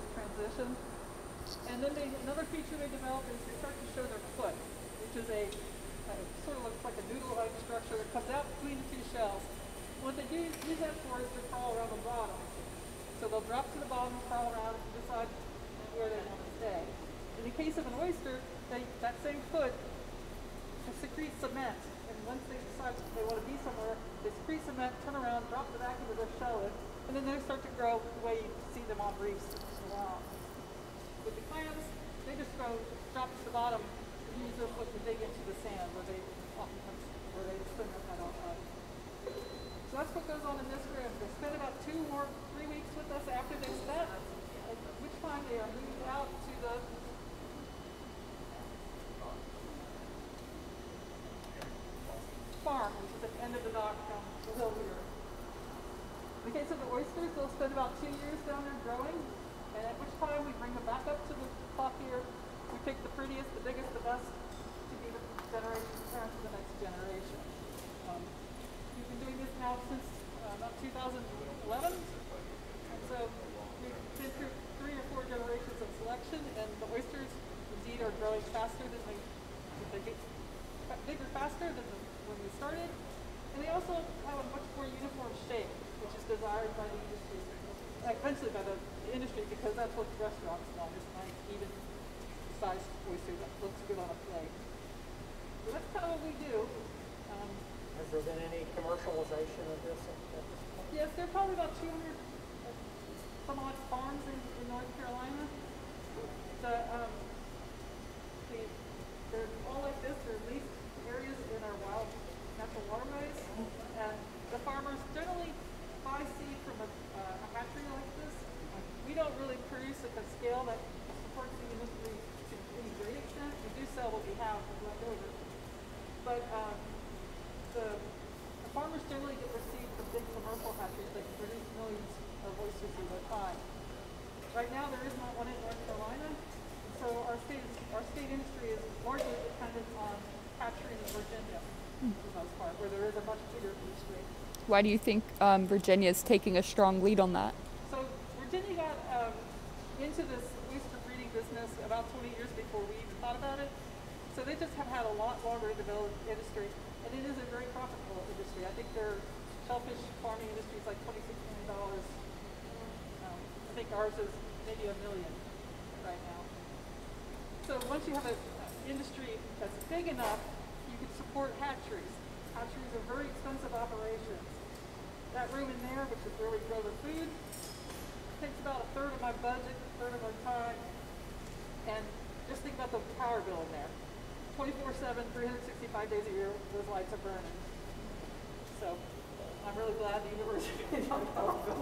And then they, another feature they develop is they start to show their foot, which is a, uh, sort of looks like a noodle-like structure that comes out between the two shells. What they do use that for is to crawl around the bottom. So they'll drop to the bottom and crawl around and decide where they want to stay. In the case of an oyster, they, that same foot secretes cement. And once they decide they want to be somewhere, they secrete cement, turn around, drop it back into their shell, and then they start to grow the way you see them on reefs around. With the clams, they just go drop to the bottom and use their foot to dig into the sand where they oftentimes where they swim their head outside. So that's what goes on in this group. They spend about two or three weeks with us after they set, at which time they are moved out to the farm, which is at the end of the dock down the hill here. In the case of the oysters, they'll spend about two years down there growing, and at which time we bring them back up to the top here. We pick the prettiest, the biggest, the best to be the generation parent to the next generation. Um, we've been doing this now since uh, about two thousand eleven, and so we've been through three or four generations of selection, and the oysters indeed are growing faster than they, they get bigger faster than the, when we started, and they also have a much more uniform shape, which is desired by the industry, eventually by the, the industry, because that's what restaurants want, is nice, even sized oyster that looks good on a plate. So that's kind of what we do. Um, Has there been any commercialization of this at this point? yes, there are probably about two hundred uh, some odd farms in, in North Carolina. The, um, the, they're all like this. They're leased areas in our wild natural waterways, and the farmers generally buy seed from a, uh, a hatchery like this. We don't really produce at the scale that supports the industry to any great extent. We do sell what we have left over, but um, the, the farmers generally get received from big commercial hatcheries that produce millions of oysters at a time. Right now, there is not one in North Carolina, so our state our state industry is largely dependent on hatcheries in Virginia, for the most part, where there is a much bigger industry. Why do you think um, Virginia is taking a strong lead on that? So Virginia got um, into this oyster breeding business about twenty years before we even thought about it. So they just have had a lot longer developed industry, and it is a very profitable industry. I think their shellfish farming industry is like twenty-six million dollars. Um, I think ours is maybe a million right now. So once you have an industry that's big enough, you can support hatcheries. Hatcheries are very expensive operations. That room in there, which is where we grow the food, takes about a third of my budget, a third of our time. And just think about the power bill in there. twenty-four seven, three hundred sixty-five days a year, those lights are burning. So I'm really glad the university is on power bill.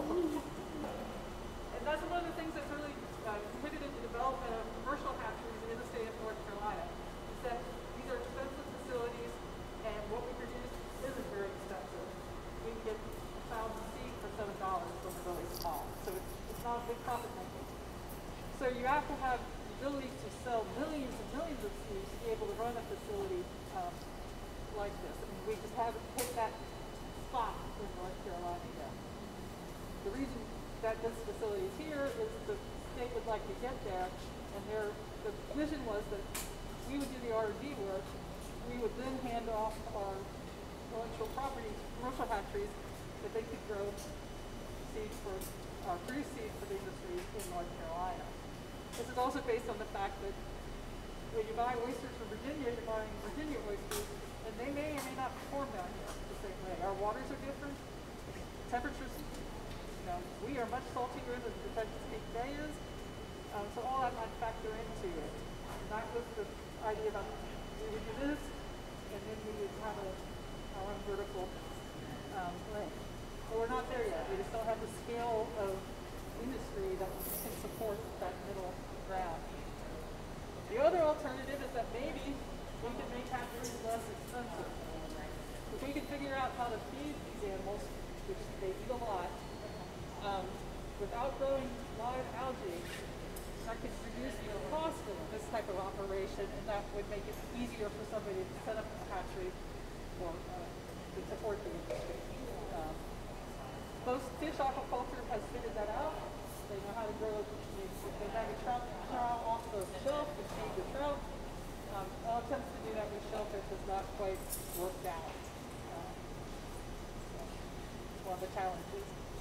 And that's one of the things that's really uh, contributed to the development of commercial hatcheries in the state of North Carolina, is that these are expensive facilities, and what we produce isn't very expensive. We can get a thousand seed for seven dollars when they're really small, so it's, it's not a big profit making. So you have to have the ability to sell millions and millions of seeds to be able to run a facility um, like this. I mean, we just haven't hit that spot in North Carolina yet. The reason that this facility is here is the state would like to get there, and their the vision was that we would do the R and D work. We would then hand off our intellectual property to commercial hatcheries that they could grow seed for, uh, produce seed for the industry in North Carolina. This is also based on the fact that when you buy oysters from Virginia, you're buying Virginia oysters, and they may or may not perform down here the same way. Our waters are different, temperatures, you know, we are much saltier than the Chesapeake Bay is, um, so all that might factor into it. And that was the idea about we would do this, and then we would have a, our own vertical um, link. But we're not there yet. We just don't have the scale of industry that can support that middle ground. The other alternative is that maybe we can make hatcheries less expensive. If we can figure out how to feed these animals, which they eat a lot, um, without growing live algae, that could reduce the cost of this type of operation, and that would make it easier for somebody to set up a hatchery or uh, to support the industry. Um, most fish aquaculture has figured that out. They know how to grow. They, they have a trout trout off the shelf and feed the trout. Um, all attempts to do that with shellfish has not quite worked out. Um, so it's one of the challenges.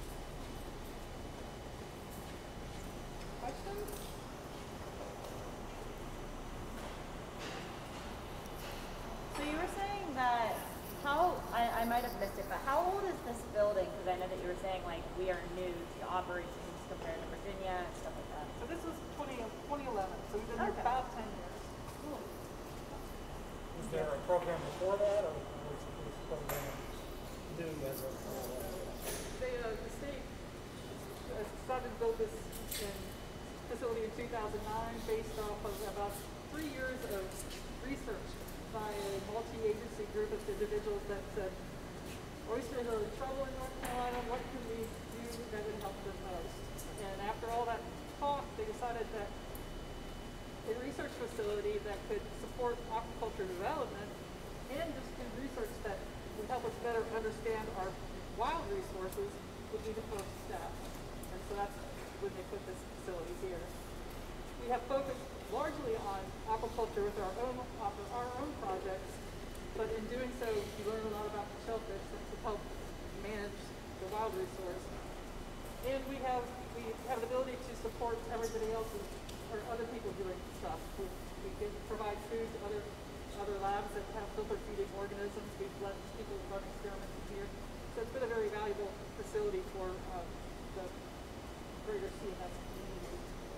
Questions? So you were saying that, how, I, I might have missed it, but how old is this building? Because I know that you were saying like we are new to operations compared to Virginia and stuff like that. So this was twenty, twenty eleven, so we've been here Okay. about ten years. Cool. Was there a program before that, or was this program new as of? They, uh, the state uh, decided to build this in facility in two thousand nine based off of about three years of research by a multi-agency group of individuals that said, oysters are in trouble in North Carolina, what can we do that would help them most? And after all that talk, they decided that a research facility that could support aquaculture development and just do research that would help us better understand our wild resources would be the first step. And so that's when they put this facility here. We have focused largely on aquaculture with our own our own projects, but in doing so, you learn a lot about the shellfish that to help manage the wild resource. And we have we have the ability to support everybody else's or other people doing stuff. We, we can provide food to other other labs that have filter feeding organisms. We've let people run experiments here. So it's been a very valuable facility for uh, the greater C M S community.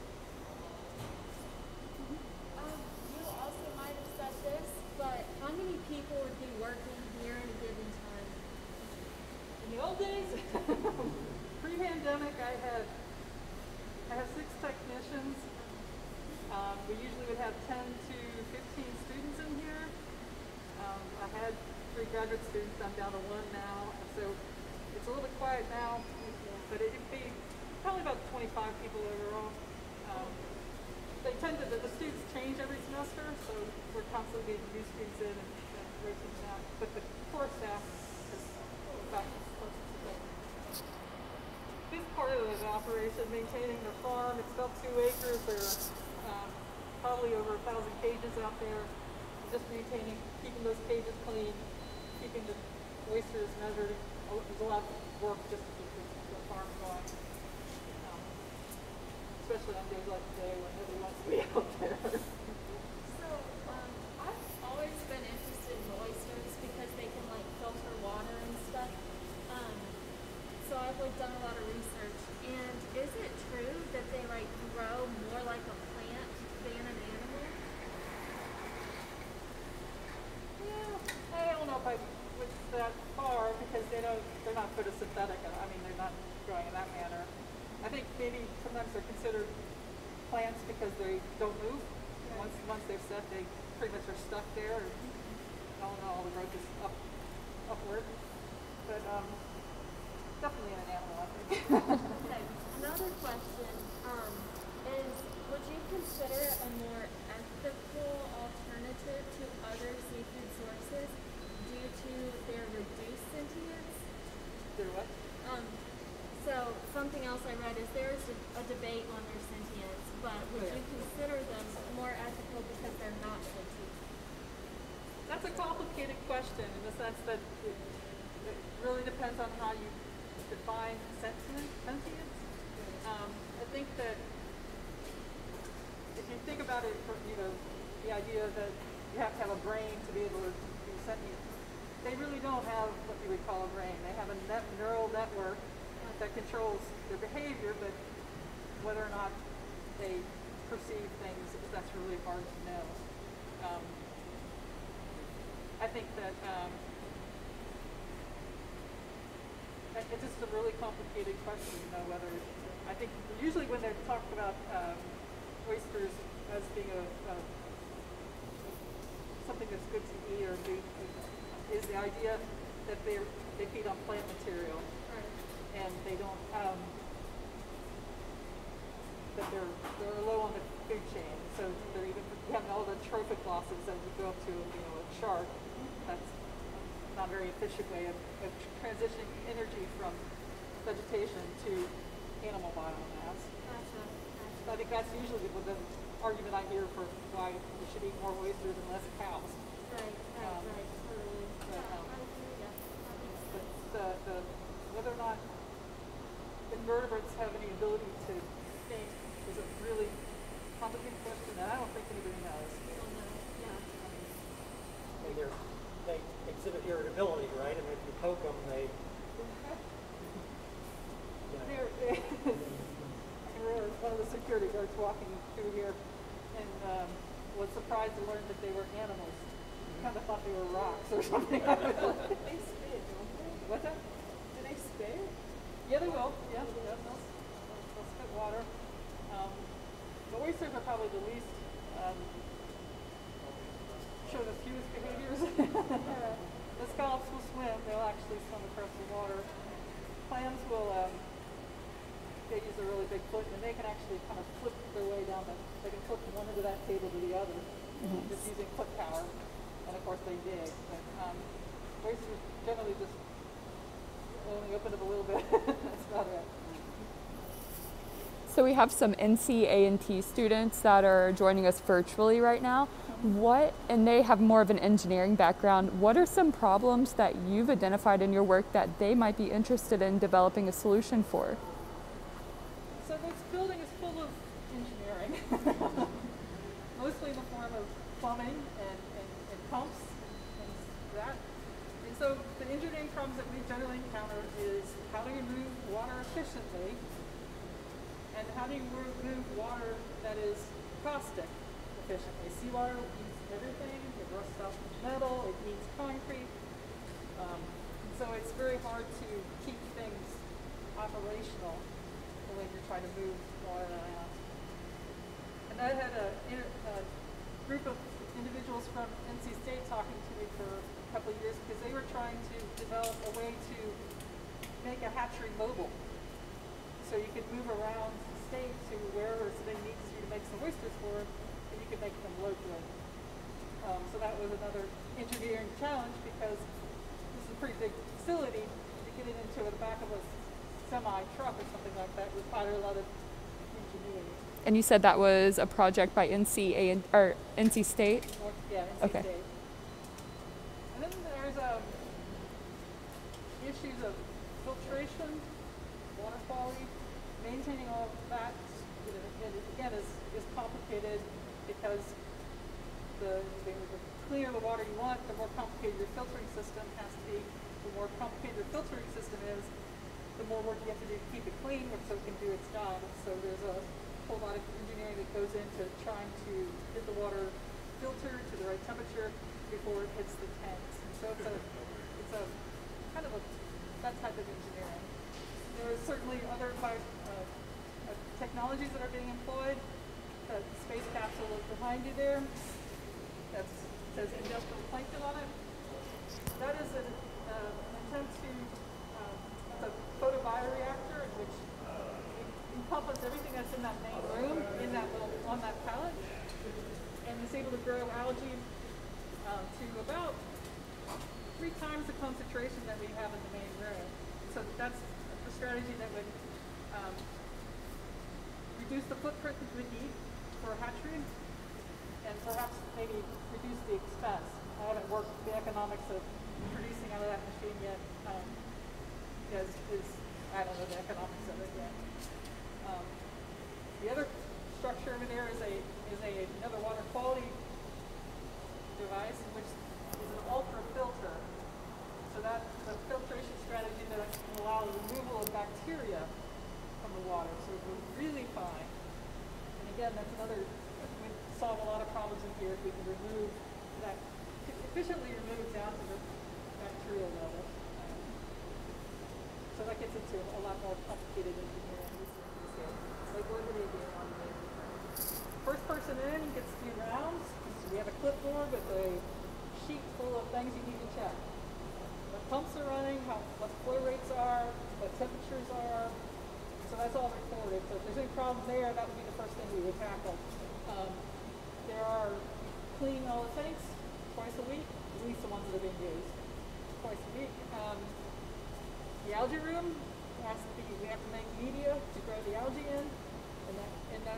Um, you also might have said this, but how many people would be working here at a given time? In the old days, pre-pandemic, I had I have six technicians. Um, we usually would have ten to fifteen students in here. Um, I had three graduate students. I'm down to one now, and so it's a little bit quiet now. But it'd be probably about twenty-five people overall. Um, they tend to the, the students change every semester, so we're constantly getting new students in and, and rotating out. But the core staff is about close to today. This part of the operation, maintaining the farm, it's about two acres. There's um, probably over a thousand cages out there. Just maintaining, keeping those cages clean, keeping the oysters measured. There's a lot of work just to keep the, the farm going. Um, especially on days like today when nobody wants to be out there. So, um, I've always been interested in oysters because they can like filter water and stuff. Um, so I've like done a lot of research. And is it true that they like grow more like a plant than an animal? Yeah, I don't know if I went that far because they don't, they're not photosynthetic. I mean, they're not growing in that manner. I think maybe sometimes they're considered plants because they don't move. Once once they've set, they pretty much are stuck there. And all in all, the growth is up upward. But um, definitely an animal, I think. Okay. Another question um, is, would you consider it a more ethical alternative to other seafood sources due to their reduced sentience? Do what? Um, so something else I read is there is a, a debate on their sentience, but would Oh, yeah. you consider them more ethical because they're not sentient? That's a complicated question in the sense that it, it really depends on how you define sentient, sentience. Um, I think that if you think about it, for, you know, the idea that you have to have a brain to be able to be sentient, they really don't have what you would call a brain. They have a net neural network that controls their behavior, but whether or not they perceive things, that's really hard to know. Um, I think that um, it's just a really complicated question to know whether, I think usually when they're talked about um, oysters as being a, a something that's good to eat or do, is the idea that they they feed on plant material. And they don't, um, that they're, they're low on the food chain. So they're even having all the trophic losses as you go up to, you know, a shark. That's not a very efficient way of, of transitioning energy from vegetation to animal biomass. Gotcha. So I think that's usually the, the argument I hear for why we should eat more oysters and less cows. Right, right, Um, right, totally. but, Yeah, um, I agree, yeah, that makes But sense. the, the, whether or not invertebrates have any ability to think is a really complicated question, and I don't think anybody knows. We don't know, yeah. And they're, they exhibit irritability, right? I mean, if you poke them, they, you know. There, I remember one of the security guards walking through here and um, was surprised to learn that they were animals. Kind of thought they were rocks or something. I was like, They spit, don't they? what's that? Do they spit? Yeah, they will. Yeah, yeah, they'll, they'll, they'll spit water. Um, the oysters are probably the least um, show the fewest behaviors. The scallops will swim; they'll actually swim across the water. Clams will. Um, they use a really big foot, and they can actually kind of flip their way down. The, they can flip from one end of that table to the other, Nice. just using foot power. And of course, they dig. But um, oysters generally just only open up a little bit. That's about it. So we have some N C A and T students that are joining us virtually right now. What, and they have more of an engineering background. What are some problems that you've identified in your work that they might be interested in developing a solution for? So this building is full of engineering, mostly in the form of plumbing and, and, and pumps and that. And so the engineering problems that we generally encounter is how do you move water efficiently, and how do you move water that is caustic efficiently. Seawater eats everything. It rusts out metal. It eats concrete. Um, and so it's very hard to keep things operational when you're trying to move water around. And I had a, a group of individuals from N C State talking to me for a couple of years because they were trying to develop a way to make a hatchery mobile. So you could move around the state to wherever somebody needs you to make some oysters for, and you could make them locally. Um, so that was another engineering challenge because this is a pretty big facility. To get it into the back of a semi truck or something like that required a lot of ingenuity. And you said that was a project by N C A and or N C State? Or, yeah, N C Okay. State. And then there's um, issues of filtration, water quality, maintaining all of that. You know, and it, again, is, is complicated because the, the, the cleaner the water you want, the more complicated your filtering system has to be. The more complicated your filtering system is, the more work you have to do to keep it clean so it can do its job. And so there's a whole lot of engineering that goes into trying to get the water filtered to the right temperature before it hits the tanks. And so it's a, it's a kind of a, that type of engineering. There are certainly other type, uh, uh, technologies that are being employed. The space capsule is behind you there. That says industrial plankton on it. That is an, uh, an attempt to, um, it's a photobioreactor in which it encompasses everything that's in that main room, in that little, on that pallet, and is able to grow algae um, to about three times the concentration that we have in the main room. So that's a strategy that would um, reduce the footprint that we need for a hatchery, and perhaps maybe reduce the expense. I haven't worked the economics of producing out of that machine yet. Um, is, is I don't know the economics of it yet. Um, the other structure over there is a is a another water quality device, which is an ultra filter. So that the filtration strategy that can allow the removal of bacteria from the water, so it goes really fine. And again, that's another, we solve a lot of problems in here if we can remove that, efficiently remove down to the bacterial level. Um, so that gets into a lot more complicated engineering. Like what do they do on the first person in gets to do rounds. So we have a clipboard with a sheet full of things you need to check. What pumps are running, how, what flow rates are, what temperatures are. So that's all recorded. So if there's any problem there, that would be the first thing we would tackle. Um, there are cleaning all the tanks twice a week, at least the ones that are being used twice a week. Um, the algae room has to be, we have to make media to grow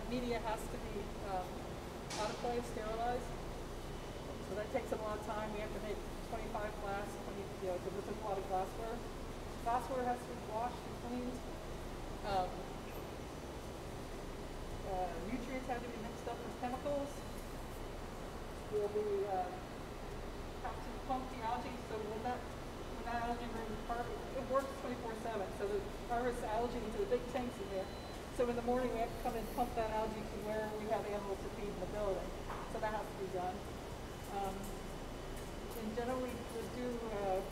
media has to be um, autoclaved, sterilized. So that takes a lot of time. We have to make twenty-five glass, twenty, you know, because it's a lot of glassware. Glassware has to be washed and cleaned. Um, uh, nutrients have to be mixed up with chemicals. We'll be uh, have to pump the algae. So when that when that algae brings harvest, it works twenty-four seven. So the harvest algae into the big tanks in here. So in the morning we have to come and pump that algae to where we have animals to feed in the building. So that has to be done. Um, and generally we do uh,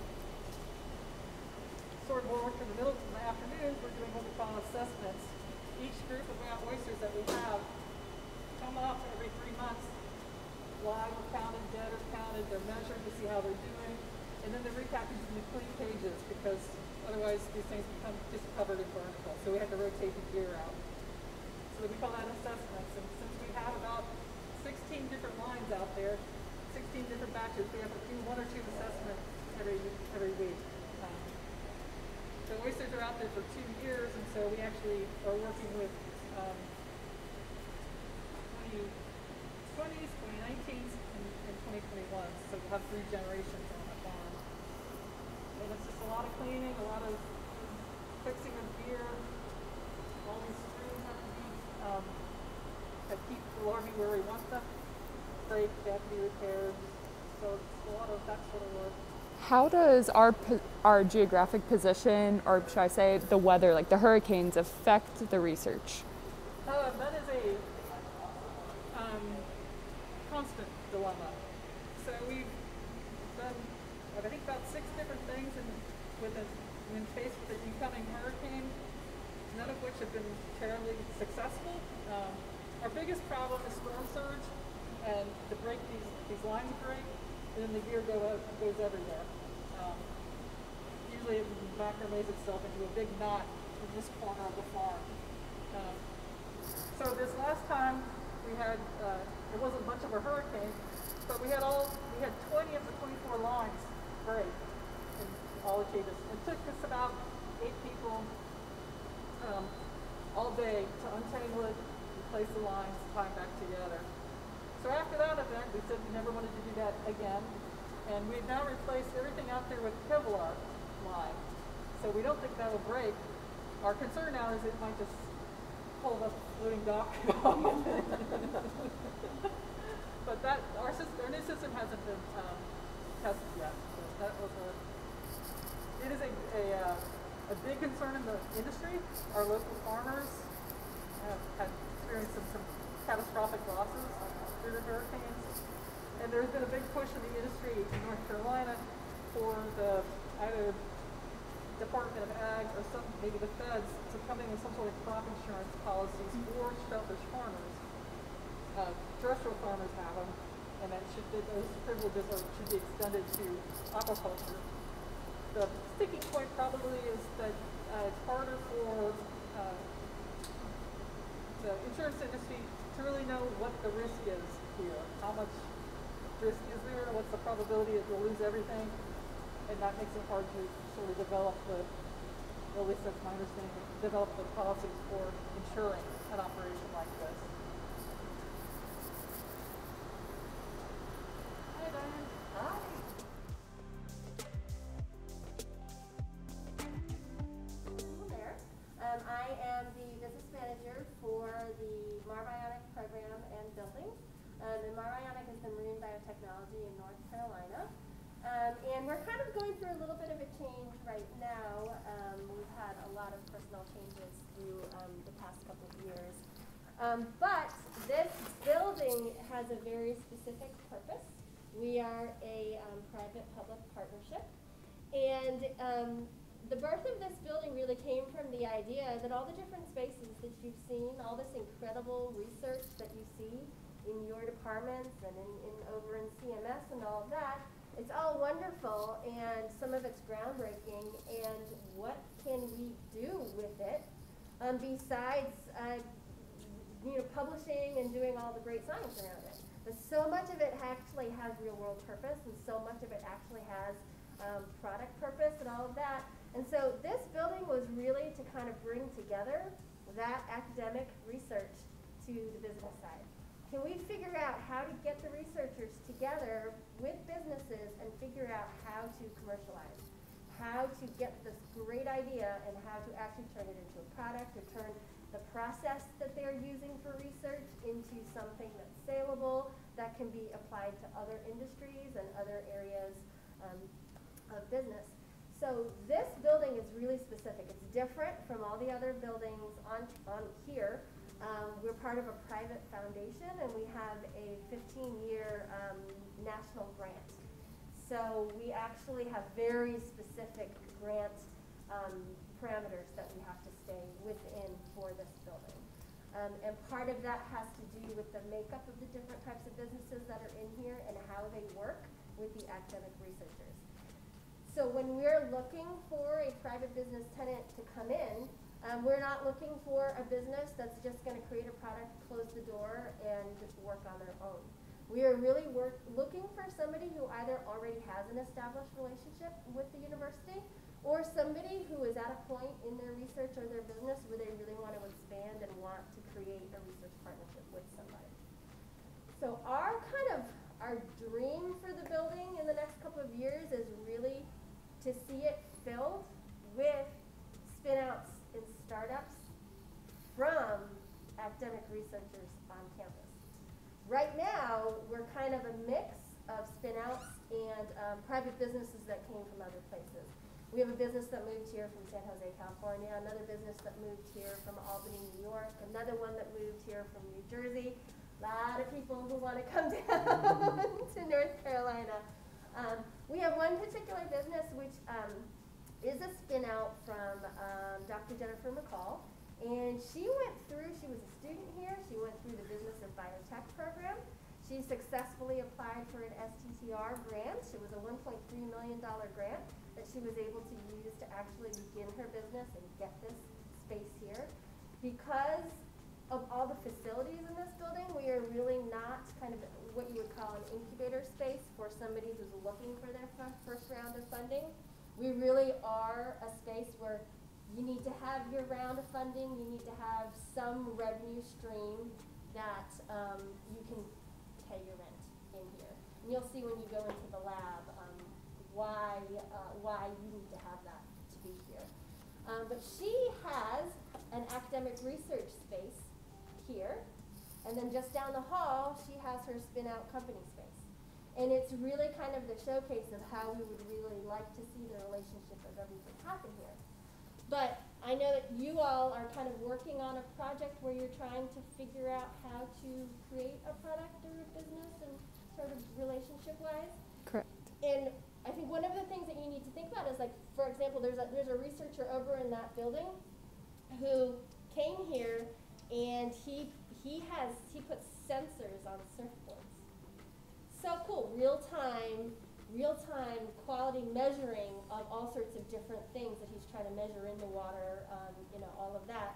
sort of work in the middle in the afternoons. We're doing what we call assessments. Each group of wild oysters that we have come up every three months. Live are counted, dead are counted. They're measured to see how they're doing, and then they're repackaged into clean cages because otherwise these things become just covered in barnacles. So we have to rotate the gear out. So we call that assessments. And since we have about sixteen different lines out there, sixteen different batches, we have to do one or two assessments every every week. Um, the oysters are out there for two years, and so we actually are working with um, twenty twenties, twenty nineteens, and, and twenty twenty-ones. So we'll have three generations on the farm. And it's just a lot of cleaning, a lot of fixing of gear. All these screws have to be um, that keep the larvae where we want them. Break, they have to be repaired. So it's a lot of that sort of work. How does our po- our geographic position, or should I say the weather, like the hurricanes, affect the research? Uh, that is a um, constant dilemma. So we've done, I think, about six different things in, with a, when faced with an incoming hurricane, none of which have been terribly successful. Um, our biggest problem is storm surge, and to break these, these lines break, and then the gear go out, goes everywhere. Um, usually it macramaes itself into a big knot in this corner of the farm. Um, so this last time we had, uh, it wasn't much of a hurricane, but we had all, we had twenty of the twenty-four lines break in all the cages. It took us about eight people um, all day to untangle it, replace the lines, tie them back together. So after that event, we said we never wanted to do that again. And we've now replaced everything out there with Kevlar line. So we don't think that will break. Our concern now is it might just hold up floating dock. But that, our, system, our new system hasn't been um, tested yet. So that was a, it is a, a, uh, a big concern in the industry. Our local farmers have had experienced some, some catastrophic losses due to hurricanes. And there's been a big push in the industry in North Carolina for the either Department of Ag or some, maybe the feds, to come in with some sort of crop insurance policies for shellfish farmers. Uh, terrestrial farmers have them, and that should, those privileges are, should be extended to aquaculture. The sticking point probably is that uh, it's harder for uh, the insurance industry to really know what the risk is here. How much risk is there? What's the probability that you'll lose everything? And that makes it hard to sort of develop the, well, at least that's my understanding, develop the policies for insuring an operation like this. Hi, Diane. Hi. Hello there. Um, I am the business manager for the Marbionic program and building. Um, and Marbionic is the marine biotechnology in North Carolina. Um, and we're kind of going through a little bit of a change right now. Um, we've had a lot of personnel changes through um, the past couple of years. Um, but this building has a very specific purpose. We are a um, private-public partnership. And um, the birth of this building really came from the idea that all the different spaces that you've seen, all this incredible research that you see in your departments and in, in over in C M S and all of that, it's all wonderful and some of it's groundbreaking, and what can we do with it um, besides uh, you know, publishing and doing all the great science around it? But so much of it actually has real world purpose, and so much of it actually has um, product purpose and all of that. And so this building was really to kind of bring together that academic research to the business side? Can we figure out how to get the researchers together with businesses and figure out how to commercialize? How to get this great idea and how to actually turn it into a product or turn the process that they're using for research into something that's saleable, that can be applied to other industries and other areas um, of business. So this building is really specific. It's different from all the other buildings on, on here. Um, we're part of a private foundation and we have a fifteen year um, national grant. So we actually have very specific grant um, parameters that we have to stay within for this building. Um, and part of that has to do with the makeup of the different types of businesses that are in here and how they work with the academic researchers. So when we're looking for a private business tenant to come in, um, we're not looking for a business that's just going to create a product, close the door, and just work on their own. We are really work, looking for somebody who either already has an established relationship with the university or somebody who is at a point in their research or their business where they really want to expand and want to create a research partnership with somebody. So our kind of, our dream for the building in the next couple of years is really to see it filled with spin-outs and startups from academic researchers on campus. Right now, we're kind of a mix of spin-outs and um, private businesses that came from other places. We have a business that moved here from San Jose, California, another business that moved here from Albany, New York, another one that moved here from New Jersey. A lot of people who want to come down to North Carolina. Um, we have one particular business which um, is a spin-out from um, Doctor Jennifer McCall. And she went through, she was a student here, she went through the Business of Biotech program. She successfully applied for an S T T R grant. It was a one point three million dollar grant that she was able to use to actually begin her business and get this space here. Because of all the facilities in this building, we are really not kind of what you would call an incubator space for somebody who's looking for their first round of funding. We really are a space where you need to have your round of funding, you need to have some revenue stream that um, you can pay your rent in here. And you'll see when you go into the lab um, why, uh, why you need to have that to be here. Um, but she has an academic research space here, and then just down the hall, she has her spin-out company space. And it's really kind of the showcase of how we would really like to see the relationship of everything happen here. But I know that you all are kind of working on a project where you're trying to figure out how to create a product or a business and sort of relationship-wise. Correct. And I think one of the things that you need to think about is, like, for example, there's a, there's a researcher over in that building who came here and he, he has, he puts sensors on surfboards. So cool, real-time, real-time quality measuring of all sorts of different things that he's trying to measure in the water, um, you know, all of that.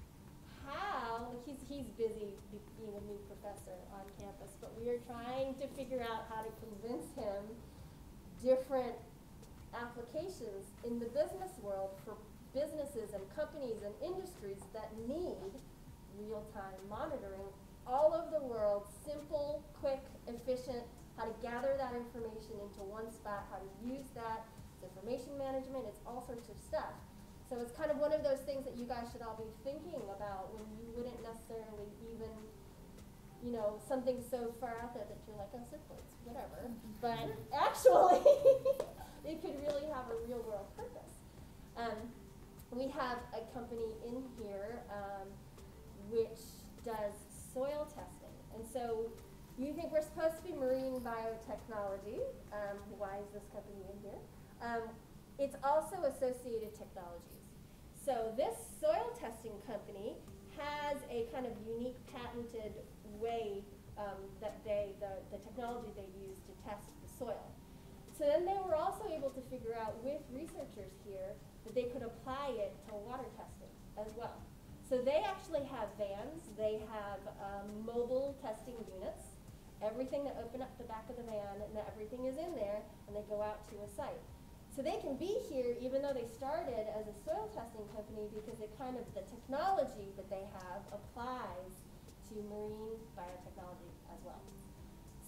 How, like he's, he's busy be, being a new professor on campus, but we are trying to figure out how to convince him different applications in the business world for businesses and companies and industries that need real-time monitoring all over the world, simple, quick, efficient, how to gather that information into one spot, how to use that, it's information management, it's all sorts of stuff. So it's kind of one of those things that you guys should all be thinking about when you wouldn't necessarily even, you know, something so far out there that you're like, oh, surfboards, whatever. But actually, it could really have a real world purpose. Um, we have a company in here um, which does soil testing. And so you think we're supposed to be marine biotechnology. Um, why is this company in here? Um, it's also associated technologies. So this soil testing company has a kind of unique patented way um, that they, the, the technology they use to test the soil. So then they were also able to figure out with researchers here that they could apply it to water testing as well. So they actually have vans, they have um, mobile testing units, everything that open up the back of the van and everything is in there, and they go out to a site. So they can be here even though they started as a soil testing company because it kind of, the technology that they have applies to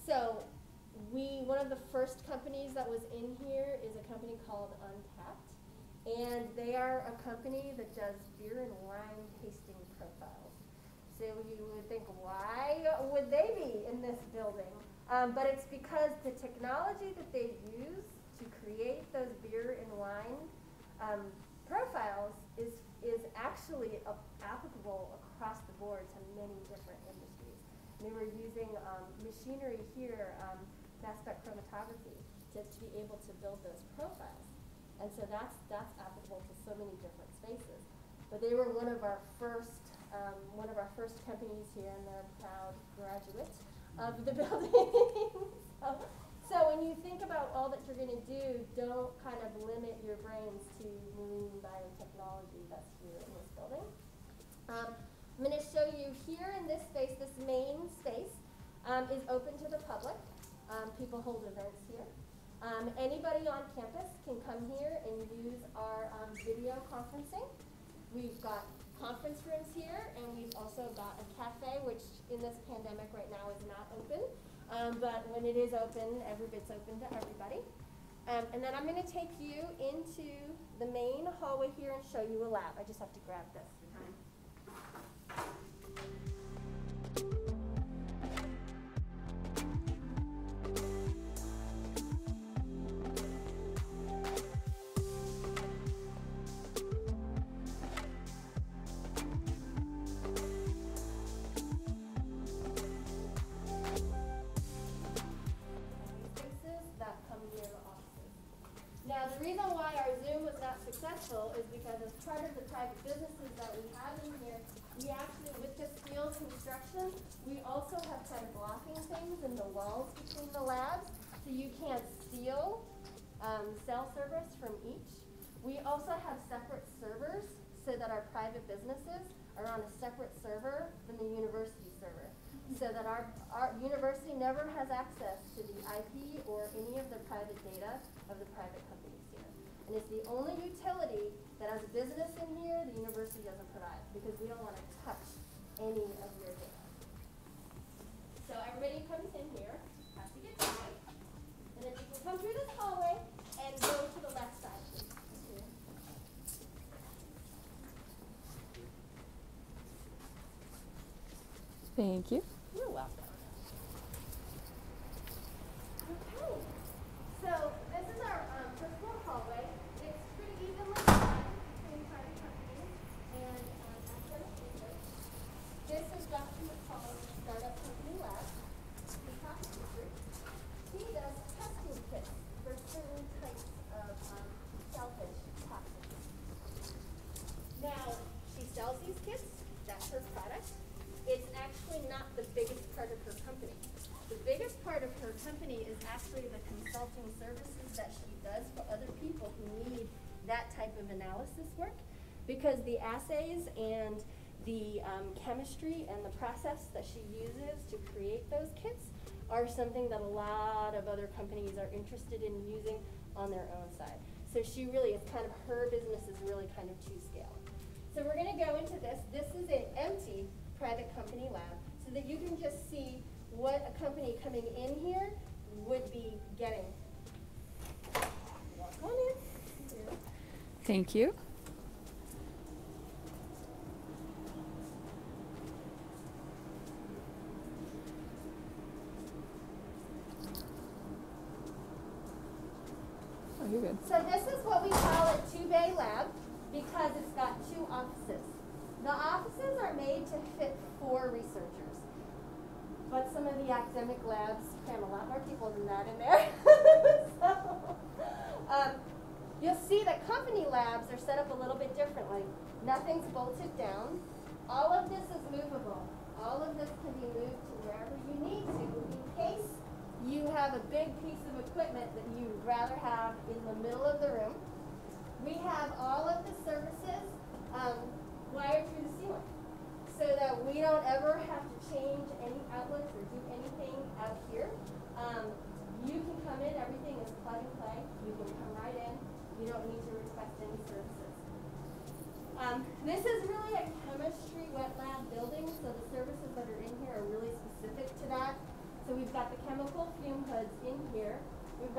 So we, one of the first companies that was in here is a company called Untapped. And they are a company that does beer and wine tasting profiles. So you would think, why would they be in this building? Um, but it's because the technology that they use to create those beer and wine um, profiles is, is actually uh, applicable across the board to many different industries. And they were using um, machinery here, um, mass spec chromatography, to, to be able to build those profiles. And so that's, that's applicable to so many different spaces. But they were one of our first, um, one of our first companies here, and they're a proud graduate of the building. so, so when you think about all that you're going to do, don't kind of limit your brains to marine biotechnology that's here in this building. Um, I'm going to show you here in this space, this main space um, is open to the public. Um, people hold events here. Um, anybody on campus can come here and use our um, video conferencing. We've got conference rooms here, and we've also got a cafe, which in this pandemic right now is not open. Um, but when it is open, every bit's open to everybody. Um, and then I'm going to take you into the main hallway here and show you a lab. I just have to grab this. Now, the reason why our Zoom was not successful is because as part of the private businesses that we have in here, we actually, with the steel construction, we also have kind of blocking things in the walls between the labs, so you can't steal um, cell service from each. We also have separate servers so that our private businesses are on a separate server than the university server, so that our, our university never has access to the I P or any of the private data of the private companies here. And it's the only utility that as a business in here, the university doesn't provide, because we don't want to touch any of your data. So everybody comes in here, has to get dry, and then you can come through this hallway and go to the left side. Here. Thank you. You're welcome. Okay. So this is our um, first floor hallway. It's pretty evenly divided between private companies and um, academic research. This is Doctor McCall's startup company lab. He talks research. He does testing kits for certain types of um, shellfish toxins. Now, she sells these kits. That's her product. It's actually not the biggest part of her company. The biggest part of her company is actually the consulting services that she does for other people who need that type of analysis work, because the assays and the um, chemistry and the process that she uses to create those kits are something that a lot of other companies are interested in using on their own side. So she really, it's kind of, her business is really kind of two scale. So we're going to go into this. This is an empty private company lab, so that you can just see what a company coming in here would be getting. Walk on in. Thank you. Oh, you're good. So this is what we call a two-bay lab, because it's got two offices. The offices are made to fit four researchers, but some of the academic labs cram a lot more people than that in there. so, um, you'll see that company labs are set up a little bit differently. Nothing's bolted down. All of this is movable. All of this can be moved to wherever you need to in case you have a big piece of equipment that you'd rather have in the middle of the room. We have all of the services um, wired through the ceiling, so that we don't ever have to change any outlets or do anything out here. Um, you can come in, everything is plug and play. You can come right in. You don't need to request any services. Um, this is really a chemistry wet lab building, so the services that are in here are really specific to that. So we've got the chemical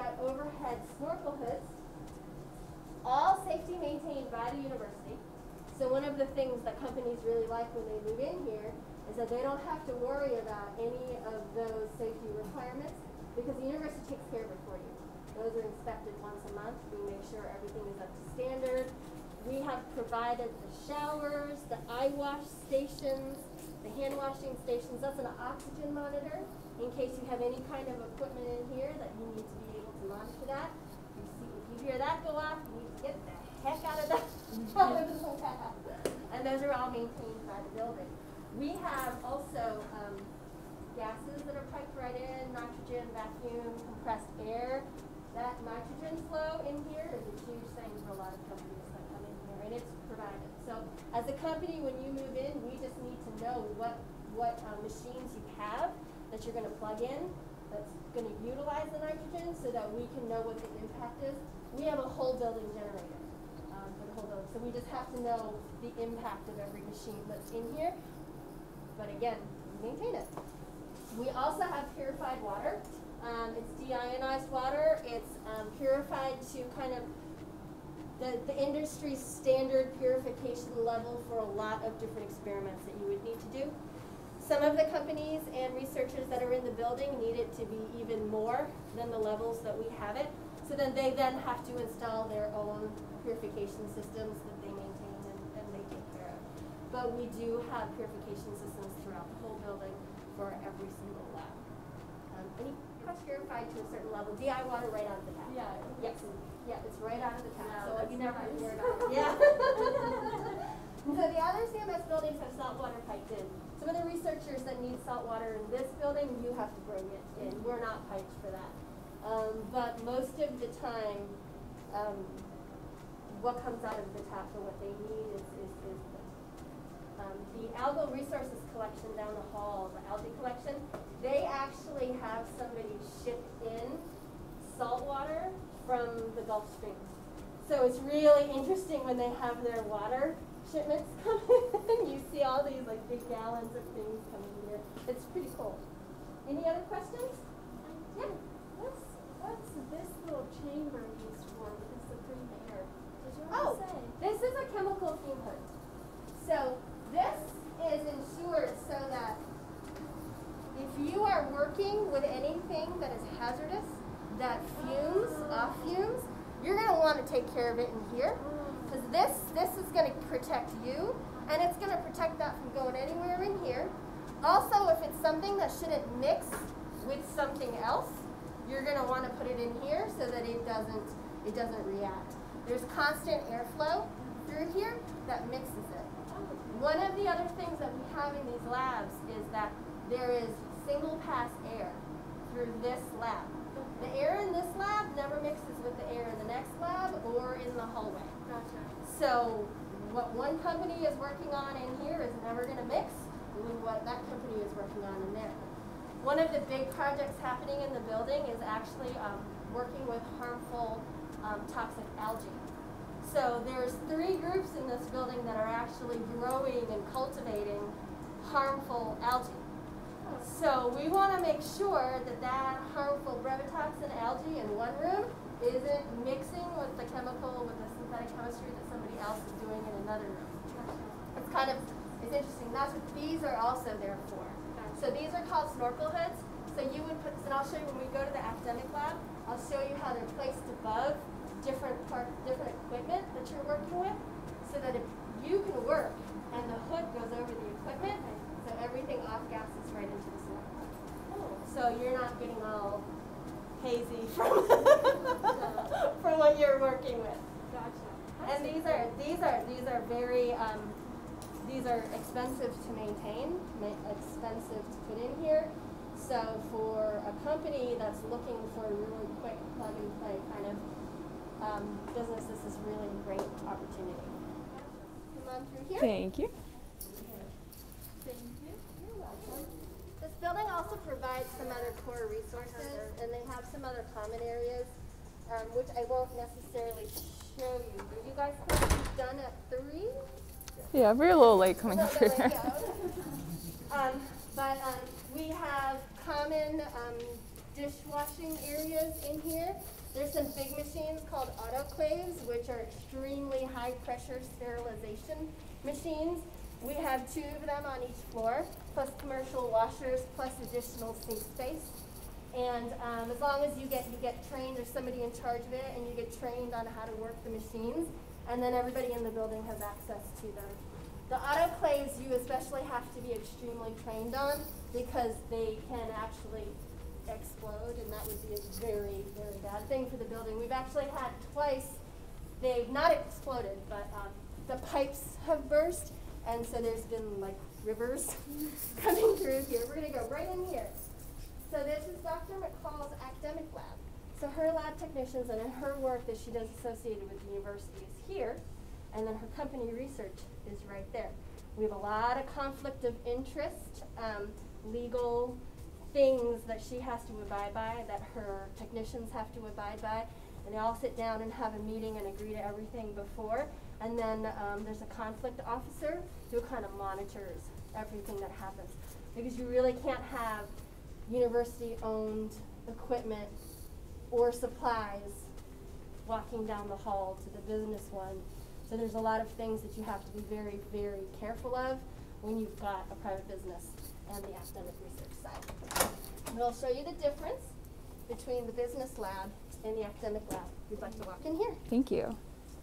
got overhead snorkel hoods, all safety maintained by the university. So one of the things that companies really like when they move in here is that they don't have to worry about any of those safety requirements because the university takes care of it for you. Those are inspected once a month. We make sure everything is up to standard. We have provided the showers, the eye wash stations, the hand washing stations. That's an oxygen monitor in case you have any kind of equipment in here that you need to be able to monitor that. You see, if you hear that go off, you need to get the heck out of that. And those are all maintained by the building. We have also um, gases that are piped right in, nitrogen, vacuum, compressed air. That nitrogen flow in here is a huge thing for a lot of companies that come in here, and it's provided. So as a company, when you move in, we just need to know what, what uh, machines you have that you're going to plug in that's going to utilize the nitrogen so that we can know what the impact is. We have a whole building generator um, for the whole building, so we just have to know the impact of every machine that's in here. But again, maintain it. We also have purified water. Um, it's deionized water. It's um, purified to kind of the, the industry standard purification level for a lot of different experiments that you would need to do. Some of the companies and researchers that are in the building need it to be even more than the levels that we have it. So then they then have to install their own purification systems that they maintain and, and they take care of. But we do have purification systems throughout the whole building for every single lab. Um, any purified to a certain level. D I water right out of the tap. Yeah. Yes. Yeah, it's right out of the tap. Yeah, so that's you never nice. have to worry about it. Yeah. So the other C M S buildings have salt water piped in. Some of the researchers that need salt water in this building, you have to bring it in. We're not piped for that. Um, but most of the time, um, what comes out of the tap for what they need is, is, is the, um, the algal resources collection down the hall, the algae collection, they actually have somebody ship in salt water from the Gulf Stream. So it's really interesting when they have their water shipments come in. You see all these like big gallons of things coming here. It's pretty cool. Any other questions? Yeah. What's what's this little chamber used for with the supreme air? Did you Oh, want to say? this is a chemical fume hood. So this is ensured so that if you are working with anything that is hazardous, that fumes, off fumes, you're going to want to take care of it in here. Because this, this is going to protect you, and it's going to protect that from going anywhere in here. Also, if it's something that shouldn't mix with something else, you're going to want to put it in here so that it doesn't, it doesn't react. There's constant airflow through here that mixes it. One of the other things that we have in these labs is that there is single pass air through this lab. The air in this lab never mixes with the air in the next lab or in the hallway. Gotcha. So what one company is working on in here is never going to mix with what that company is working on in there. One of the big projects happening in the building is actually um, working with harmful um, toxic algae. So there's three groups in this building that are actually growing and cultivating harmful algae. So we want to make sure that that harmful brevetoxin algae in one room isn't mixing with the chemical, with the synthetic chemistry that somebody else is doing in another room. It's kind of, it's interesting. That's what these are also there for. So these are called snorkel hoods. So you would put this, and I'll show you when we go to the academic lab, I'll show you how they're placed above different part, different equipment that you're working with, so that if you can work and the hood goes over the equipment, so everything off gases right into the snorkel hood. Oh. So you're not getting all hazy from from what you're working with. Gotcha. And these are these are these are very um, these are expensive to maintain, ma expensive to put in here. So for a company that's looking for a really quick plug and play kind of um, business, this is really a great opportunity. Come on through here. Thank you. Thank you. You're welcome. This building also provides some other core resources, and they have some other common areas, um, which I won't necessarily show you. Are you guys currently done at three? Yeah, we're a little late coming No, through no, there. yeah. um, but um, we have common um, dishwashing areas in here. There's some big machines called autoclaves, which are extremely high pressure sterilization machines. We have two of them on each floor, plus commercial washers, plus additional sink space. And um, as long as you get you get trained, there's somebody in charge of it, and you get trained on how to work the machines, and then everybody in the building has access to them. The autoclaves you especially have to be extremely trained on because they can actually explode, and that would be a very, very bad thing for the building. We've actually had twice, they've not exploded, but um, the pipes have burst, and so there's been like rivers coming through here. We're going to go right in here. So this is Doctor McCall's academic lab. So her lab technicians and her work that she does associated with the university is here, and then her company research is right there. We have a lot of conflict of interest, um, legal things that she has to abide by, that her technicians have to abide by, and they all sit down and have a meeting and agree to everything before. And then um, there's a conflict officer who kind of monitors everything that happens, because you really can't have university-owned equipment or supplies walking down the hall to the business one. So there's a lot of things that you have to be very, very careful of when you've got a private business and the academic research side. And I'll show you the difference between the business lab and the academic lab. If you'd like to walk in here. Thank you.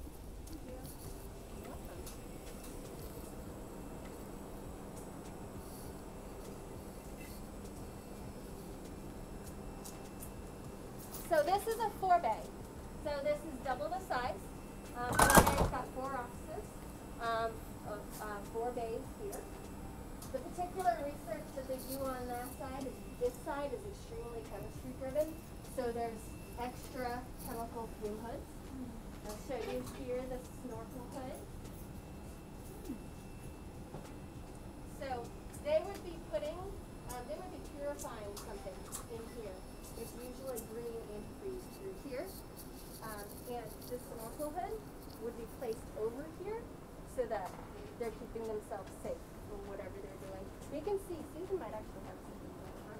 So this is a four bay. So this is double the size. Um, four bay's got four offices, um, of, uh, four bays here. The particular research that they do on that side, is, this side is extremely chemistry driven. So there's extra chemical fume hoods. I'll show you here the snorkel hood. So they would be putting, um, they would be purifying something in here. It's usually green antifreeze through here. Um, and this snorkel hood would be placed over here so that they're keeping themselves safe from whatever they're doing. We can see, Susan might actually have something going on.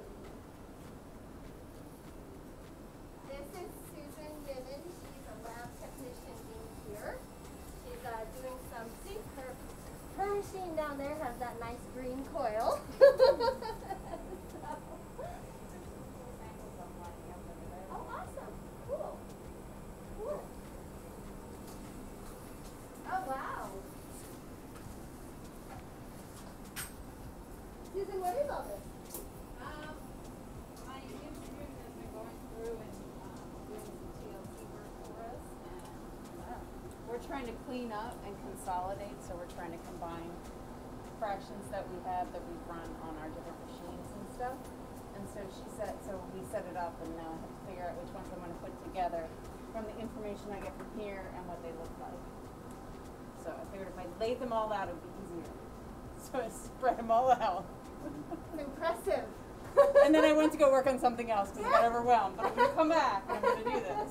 This is Susan Gibbon. She's a lab technician in here. She's uh, doing some, see, her, her machine down there has that nice green coil. Oh, awesome. Cool. Cool. Oh, wow. Susan, what is all this? Um, my engineering has been going through and um, doing some T L C work for us, and uh, we're trying to clean up and consolidate. So we're trying to combine fractions that we have that we've run on our different machines and stuff. And so she said, so we set it up, and now I have to figure out which ones I'm going to put together from the information I get from here and what they look like. So I figured if I laid them all out, it would be easier. So I spread them all out. Impressive. And then I went to go work on something else because I got overwhelmed. But I'm going to come back and I'm going to do this.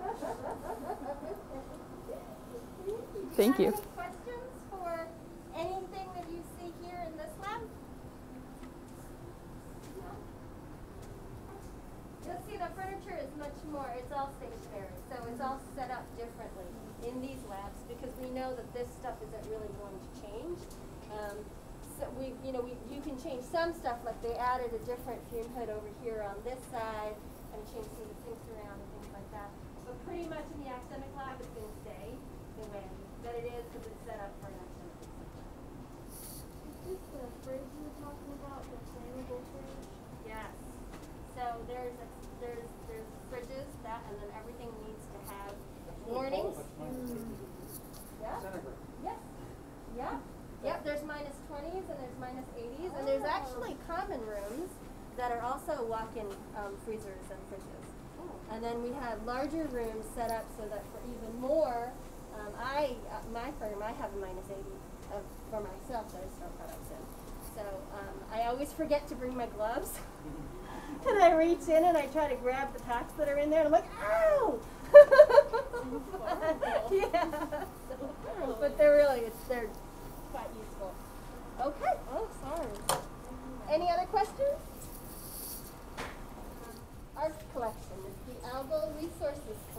Thank you. Any questions for anything that you see here in this lab? No? You'll see the furniture is much more, it's all stationary, so it's all set up differently in these labs because we know that this stuff isn't really going to change. Um, so we, you know, we, you can change some stuff, like they added a different fume hood over here on this side and changed some of the sinks around and things like that. But pretty much in the academic lab, it's going to stay the way that it is because it's set up for an academic research. Is this the fridge you were talking about, the flammable fridge? Yes. So there's a, there's there's fridges that, and then everything needs to have warnings. Mm. Yeah. Yes. Yeah. Yep. There's minus twenties and there's minus eighties, and there's actually common rooms that are also walk-in um, freezers and fridges. Oh. And then we have larger rooms set up so that for even more. Um, I uh, my firm I have a minus eighty of, for myself that I store products in. So um, I always forget to bring my gloves. And I reach in and I try to grab the packs that are in there, and I'm like, ow! Yeah. So, but they're really, it's, they're quite useful. Okay. Oh, sorry. Any other questions? Art collection is the Algal Resources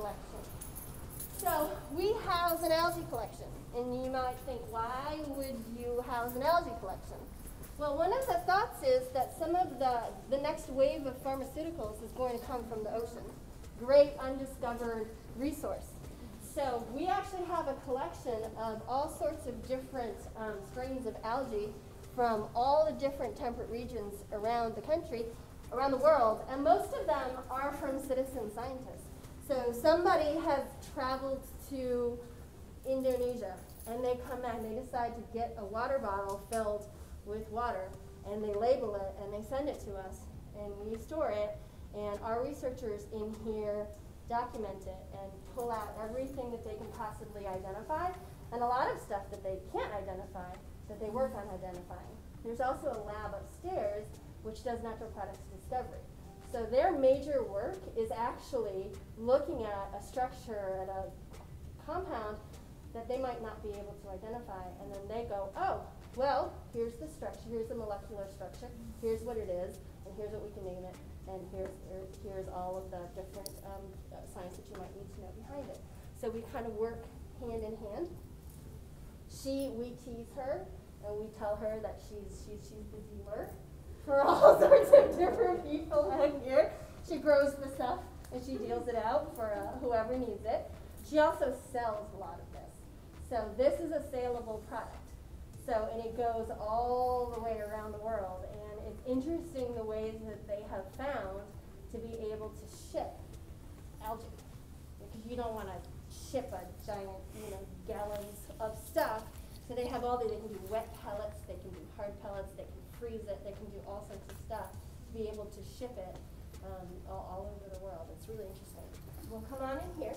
an algae collection. And you might think, why would you house an algae collection? Well, one of the thoughts is that some of the, the next wave of pharmaceuticals is going to come from the ocean. Great undiscovered resource. So we actually have a collection of all sorts of different um, strains of algae from all the different temperate regions around the country, around the world, and most of them are from citizen scientists. So somebody has traveled to Indonesia, and they come back and they decide to get a water bottle filled with water, and they label it, and they send it to us, and we store it, and our researchers in here document it and pull out everything that they can possibly identify, and a lot of stuff that they can't identify, that they work on identifying. There's also a lab upstairs which does natural products discovery. So their major work is actually looking at a structure, at a compound that they might not be able to identify, and then they go, oh, well, here's the structure, here's the molecular structure, here's what it is, and here's what we can name it, and here's, here's, here's all of the different um, uh, science that you might need to know behind it. So we kind of work hand in hand. She, we tease her, and we tell her that she's, she's, she's the dealer for all sorts of different people out here. She grows the stuff, and she deals it out for uh, whoever needs it. She also sells a lot of this. So this is a saleable product. So, and it goes all the way around the world. And it's interesting the ways that they have found to be able to ship algae. Because you don't want to ship a giant, you know, gallons of stuff. So they have all the, they can do wet pellets, they can do hard pellets, they can freeze it, they can do all sorts of stuff to be able to ship it um, all, all over the world. It's really interesting. We'll come on in here.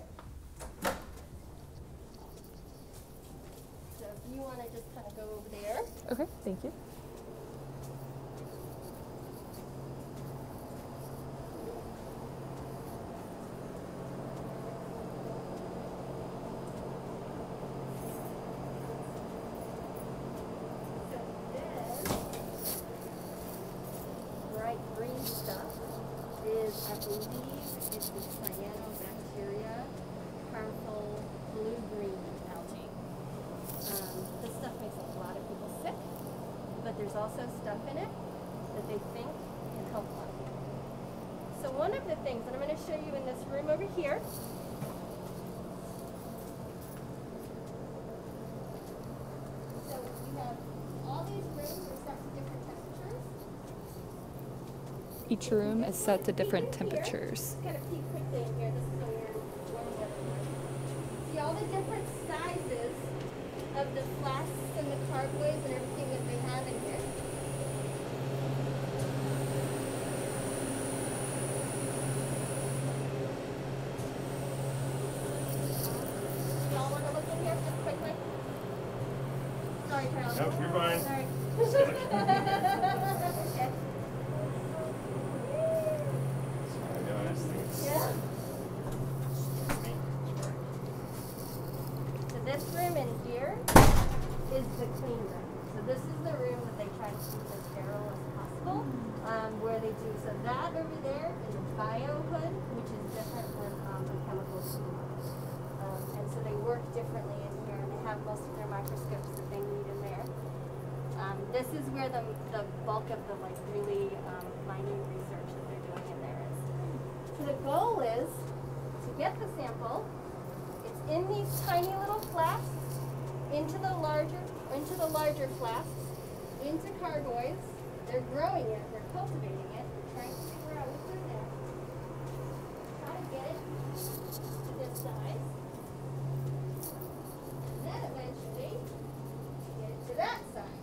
So if you want to just kind of go over there. Okay, thank you. So this bright green stuff is, I believe, it's the cyanobacteria, harmful blue-green algae. Um, this stuff makes a lot of people sick, but there's also stuff in it that they think can help a lot of people. So one of the things that I'm going to show you in this room over here, so you have all these rooms are set to different temperatures. Each room is set to different temperatures. Just kind of peek quickly in here. This is a warm, warm weather room. See all the different sizes of the flasks and the carboys and everything that they have in here. Y'all want to look in here just quickly? Sorry, Charles. Nope, you're fine. Sorry. Sorry, Okay. guys. Thanks. Yeah. So this room in here is the clean room. So this is the room that they try to keep as sterile as possible, um, where they do, so that over there is a bio hood, which is different than um, a chemical food. Um, and so they work differently in here, and they have most of their microscopes that they need in there. Um, this is where the, the bulk of the like really um, minute research that they're doing in there is. So the goal is to get the sample. It's in these tiny little flasks, into the larger, into the larger flasks, into cargoys. They're growing it. They're cultivating it. They're trying to figure out what's in there. How to get it to this size, and then eventually get it to that size.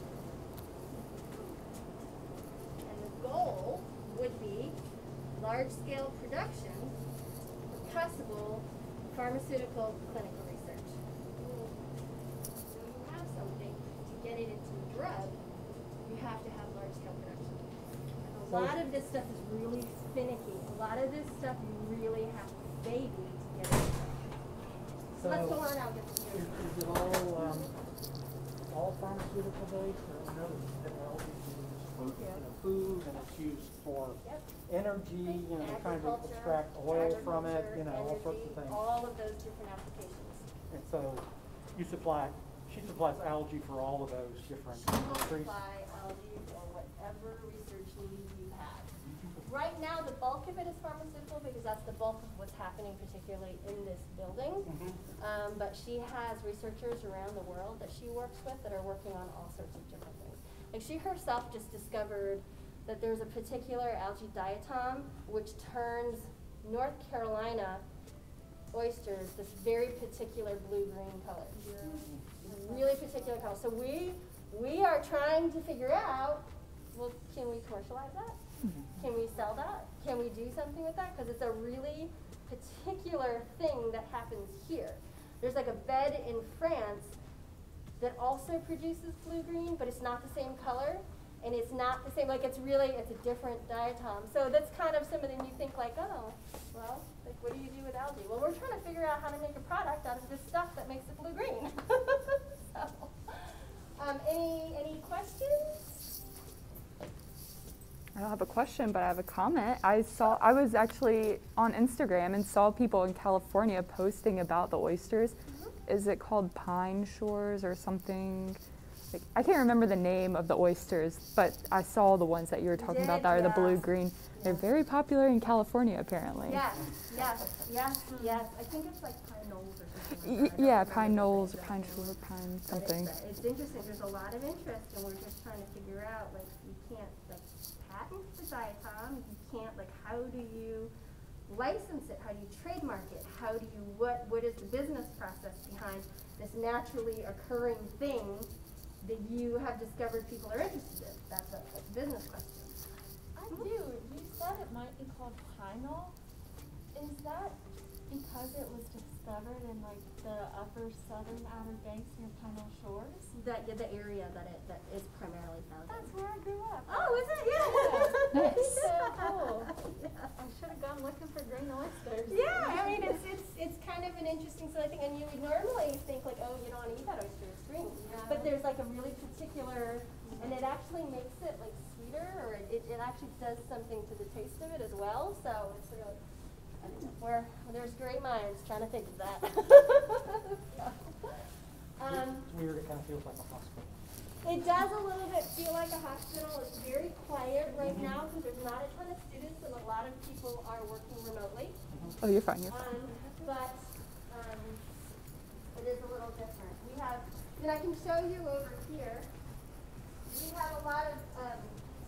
And the goal would be large-scale production of possible pharmaceutical clinical research. So when you have something, to get it into a drug, you have to have large-scale production. And a lot of this stuff is really finicky. A lot of this stuff you really have to baby to get it. So, so let's go on. I'll get to Is, you. is it all, um, all pharmaceutical based, or I know technology is used for, you know, food, and it's used for Yep. energy, you know, they're trying to Agriculture, extract oil from it, agriculture, you know, all sorts of energy, things. all of those different applications. And so you supply, she supplies algae for all of those different She will industries. supply algae for whatever research need you have. Right now, the bulk of it is pharmaceutical because that's the bulk of what's happening, particularly in this building. Mhm. Um, but she has researchers around the world that she works with that are working on all sorts of different things. Like she herself just discovered that there's a particular algae diatom which turns North Carolina oysters this very particular blue-green color. Yeah. Really particular color. So we we are trying to figure out, well, can we commercialize that? Can we sell that? Can we do something with that? Because it's a really particular thing that happens here. There's like a bed in France that also produces blue-green, but it's not the same color, and it's not the same, like it's really, it's a different diatom. So that's kind of some of them you think like, oh, well, like what do you do with algae? Well, we're trying to figure out how to make a product out of this stuff that makes it blue-green. So, um, any, any questions? I don't have a question, but I have a comment. I saw, I was actually on Instagram and saw people in California posting about the oysters. Mm-hmm. Is it called Pine Shores or something? Like, I can't remember the name of the oysters, but I saw the ones that you were talking did, about that are yeah. the blue-green. Yeah. They're very popular in California, apparently. Yes, yes, yes, yes. I think it's like Pine Knolls or something like Y- that. I don't yeah, remember Pine the Knolls or exact Pine name. Shore, Pine But something. It's, it's interesting. There's a lot of interest, and we're just trying to figure out, like, you can't, like, patent the diatom. You can't, like, how do you license it? How do you trademark it? How do you, what, what is the business process behind this naturally occurring thing that you have discovered people are interested in? That's a, a business question. I do. You said it might be called Pinal. Is that because it was discovered in like the upper southern Outer Banks near Pinal Shores? That yeah, the area that it that is primarily found in. That's where I grew up. Oh, is it? Yeah. Nice. So cool. Yeah. I should have gone looking for green oysters. Yeah, I mean it's it's it's kind of an interesting sort of thing, and you would normally think like, oh, you don't want to eat that oyster, it's green. Yeah. But there's like a really particular, and it actually makes it like sweeter, or it, it actually does something to the taste of it as well. So it's really, I don't know, where there's great minds trying to think of that. So, um, It's weird, it kind of feels like a hospital. It does a little bit feel like a hospital. It's very quiet right Mm-hmm. now because there's not a ton of students and a lot of people are working remotely. Oh, you're fine, you're fine. Um, but um, it is a little different. We have, and I can show you over here, we have a lot of um,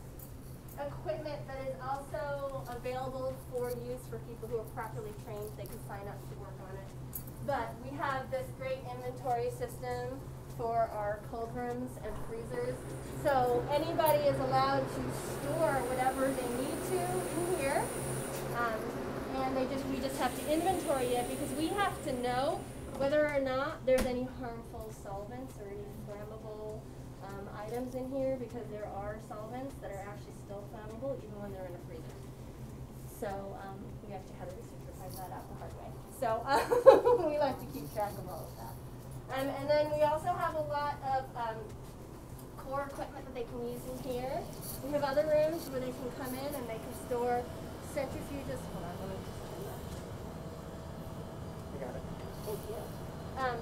equipment that is also available for use for people who are properly trained. They can sign up to work on it. But we have this great inventory system for our cold rooms and freezers. So anybody is allowed to store whatever they need to in here. Um, and they just we just have to inventory it because we have to know whether or not there's any harmful solvents or any flammable um, items in here, because there are solvents that are actually still flammable even when they're in a freezer. So um, we actually had a researcher find that out the hard way. So um, we like to keep track of all of that. Um, and then we also have a lot of um, core equipment that they can use in here. We have other rooms where they can come in and they can store centrifuges. Hold on, let me just do that. You got it. Thank you. Um,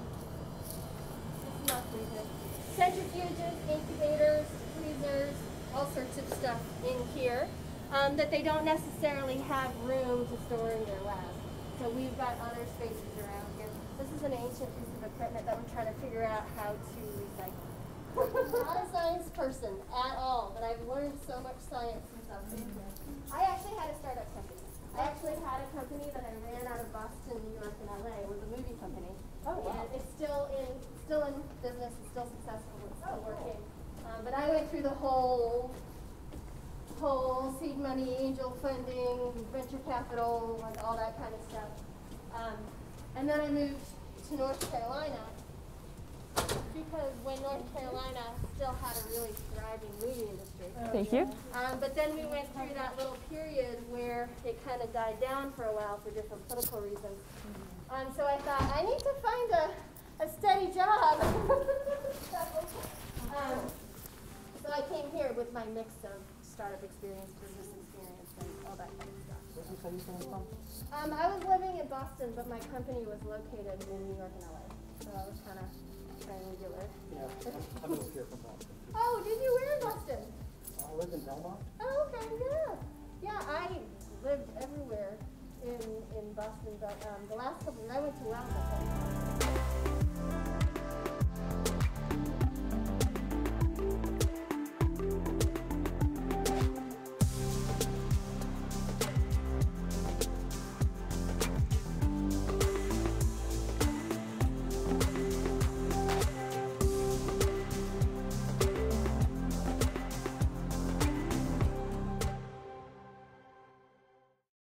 it's not freezing. Centrifuges, incubators, freezers, all sorts of stuff in here um, that they don't necessarily have room to store in their lab. So we've got other spaces around here. This is an ancient piece of equipment that we're trying to figure out how to recycle. Not a science person at all, but I've learned so much science since I've been here. I actually had a startup company. I actually had a company that I ran out of Boston, New York, and L A. It was a movie company. Oh, wow. And it's still in still in business, it's still successful, it's still working. Um, but I went through the whole whole seed money, angel funding, venture capital, and all that kind of stuff. Um, and then I moved to North Carolina because when North Carolina still had a really thriving movie industry. Thank you. Um, but then we went through that little period where it kind of died down for a while for different political reasons. Um, so I thought, I need to find a, a steady job. so, um, so I came here with my mix of startup experience, business experience, and all that kind of stuff. Where did you say you came from? Um, I was living in Boston, but my company was located in New York and L A. so it was kind of triangular. Yeah, I moved here from Boston. Oh, did you? Where in Boston? I lived in Belmont. Oh, okay, yeah. Yeah, I lived everywhere in, in Boston, but um, the last